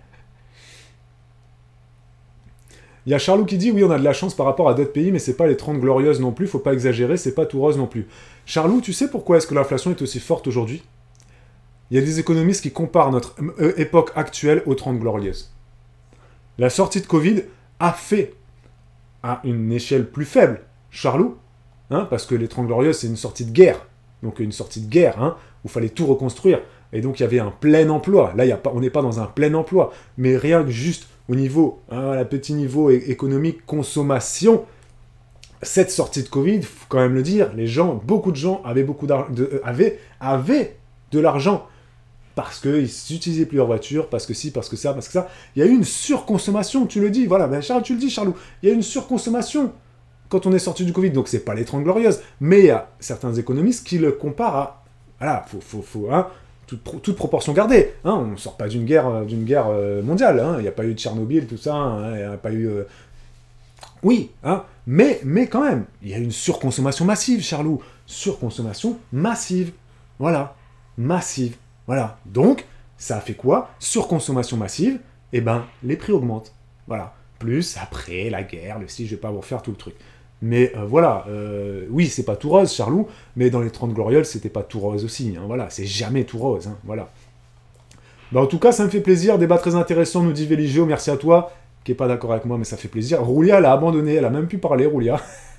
Il y a Charlot qui dit, oui, on a de la chance par rapport à d'autres pays, mais c'est pas les 30 glorieuses non plus, faut pas exagérer, c'est pas tout rose non plus. Charlot, tu sais pourquoi est-ce que l'inflation est aussi forte aujourd'hui? Il y a des économistes qui comparent notre époque actuelle aux 30 glorieuses. La sortie de Covid a fait, à une échelle plus faible, Charlot, hein, parce que les 30 glorieuses, c'est une sortie de guerre. Donc une sortie de guerre, hein, où il fallait tout reconstruire. Et donc, il y avait un plein emploi. Là, on n'est pas dans un plein emploi. Mais rien que juste au niveau, un petit niveau économique, consommation, cette sortie de Covid, il faut quand même le dire, beaucoup de gens avaient avaient de l'argent. Parce qu'ils n'utilisaient plus leur voiture, parce que si, parce que ça. Il y a eu une surconsommation, tu le dis. Voilà, ben Charles, tu le dis, Charlot. Il y a eu une surconsommation quand on est sorti du Covid. Donc, c'est pas les 30 glorieuses. Mais il y a certains économistes qui le comparent à... Voilà, toute proportion gardée. Hein, on ne sort pas d'une guerre mondiale. Hein, il n'y a pas eu de Tchernobyl, tout ça. Hein, il n'y a pas eu... Oui, hein, mais quand même, il y a une surconsommation massive, Charlot. Surconsommation massive. Voilà. Massive. Voilà. Donc, ça a fait quoi? Surconsommation massive, et ben, les prix augmentent. Voilà. Plus, après, la guerre, je vais pas vous refaire tout le truc. Mais voilà, oui, c'est pas tout rose, Charlot, mais dans les 30 glorioles, c'était pas tout rose aussi. Hein, voilà, c'est jamais tout rose. Hein, voilà. Bah, en tout cas, ça me fait plaisir. Débat très intéressant, nous dit Véligio. Merci à toi, qui est pas d'accord avec moi, mais ça fait plaisir. Roulia, elle a abandonné, elle a même pu parler, Roulia.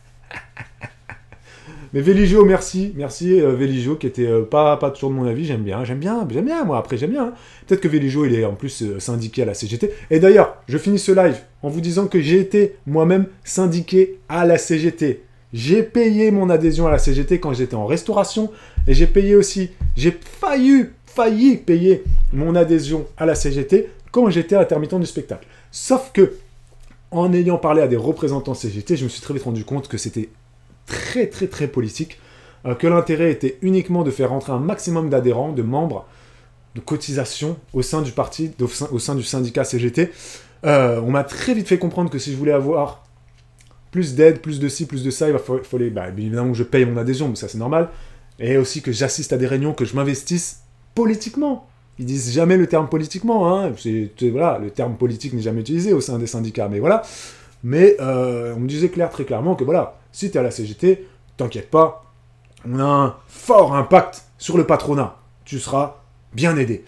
Mais Véligio, merci Véligio, qui était pas toujours de mon avis, j'aime bien, moi, après j'aime bien. Hein. Peut-être que Véligio, il est en plus syndiqué à la CGT. Et d'ailleurs, je finis ce live en vous disant que j'ai été moi-même syndiqué à la CGT. J'ai payé mon adhésion à la CGT quand j'étais en restauration, et j'ai failli payer mon adhésion à la CGT quand j'étais intermittent du spectacle. Sauf que, en ayant parlé à des représentants CGT, je me suis très vite rendu compte que c'était très très très politique, que l'intérêt était uniquement de faire rentrer un maximum d'adhérents, de membres, de cotisations au sein du parti, au sein du syndicat CGT. On m'a très vite fait comprendre que si je voulais avoir plus d'aide, plus de ci, plus de ça, il fallait bien évidemment que je paye mon adhésion, mais ça c'est normal, et aussi que j'assiste à des réunions, que je m'investisse politiquement. Ils disent jamais le terme politiquement, hein. Voilà, le terme politique n'est jamais utilisé au sein des syndicats, mais voilà. Mais on me disait très clairement que voilà, si tu es à la CGT, t'inquiète pas, on a un fort impact sur le patronat. Tu seras bien aidé.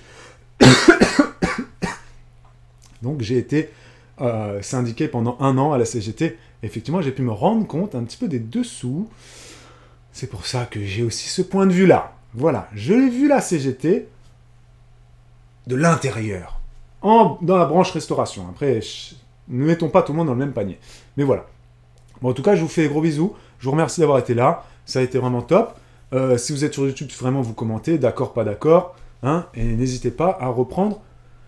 Donc j'ai été syndiqué pendant 1 an à la CGT. Effectivement, j'ai pu me rendre compte un petit peu des dessous. C'est pour ça que j'ai aussi ce point de vue-là. Voilà, je l'ai vu la CGT de l'intérieur, dans la branche restauration. Après, ne mettons pas tout le monde dans le même panier. Mais voilà. Bon, en tout cas, je vous fais des gros bisous. Je vous remercie d'avoir été là. Ça a été vraiment top. Si vous êtes sur YouTube, vraiment vous commentez, d'accord, pas d'accord. Hein, et n'hésitez pas à reprendre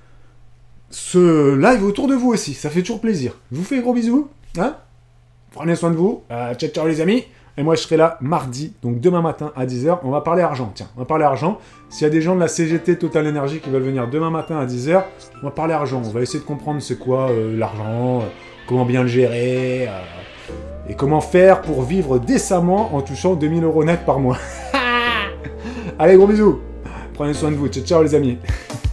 ce live autour de vous aussi. Ça fait toujours plaisir. Je vous fais des gros bisous. Hein, prenez soin de vous. Ciao, ciao les amis. Et moi, je serai là mardi, donc demain matin à 10h. On va parler argent. Tiens, on va parler argent. S'il y a des gens de la CGT Total Energy qui veulent venir demain matin à 10h, on va parler argent. On va essayer de comprendre c'est quoi l'argent, comment bien le gérer, et comment faire pour vivre décemment en touchant 2000 € net par mois. Allez, gros bisous. Prenez soin de vous. Ciao, ciao les amis.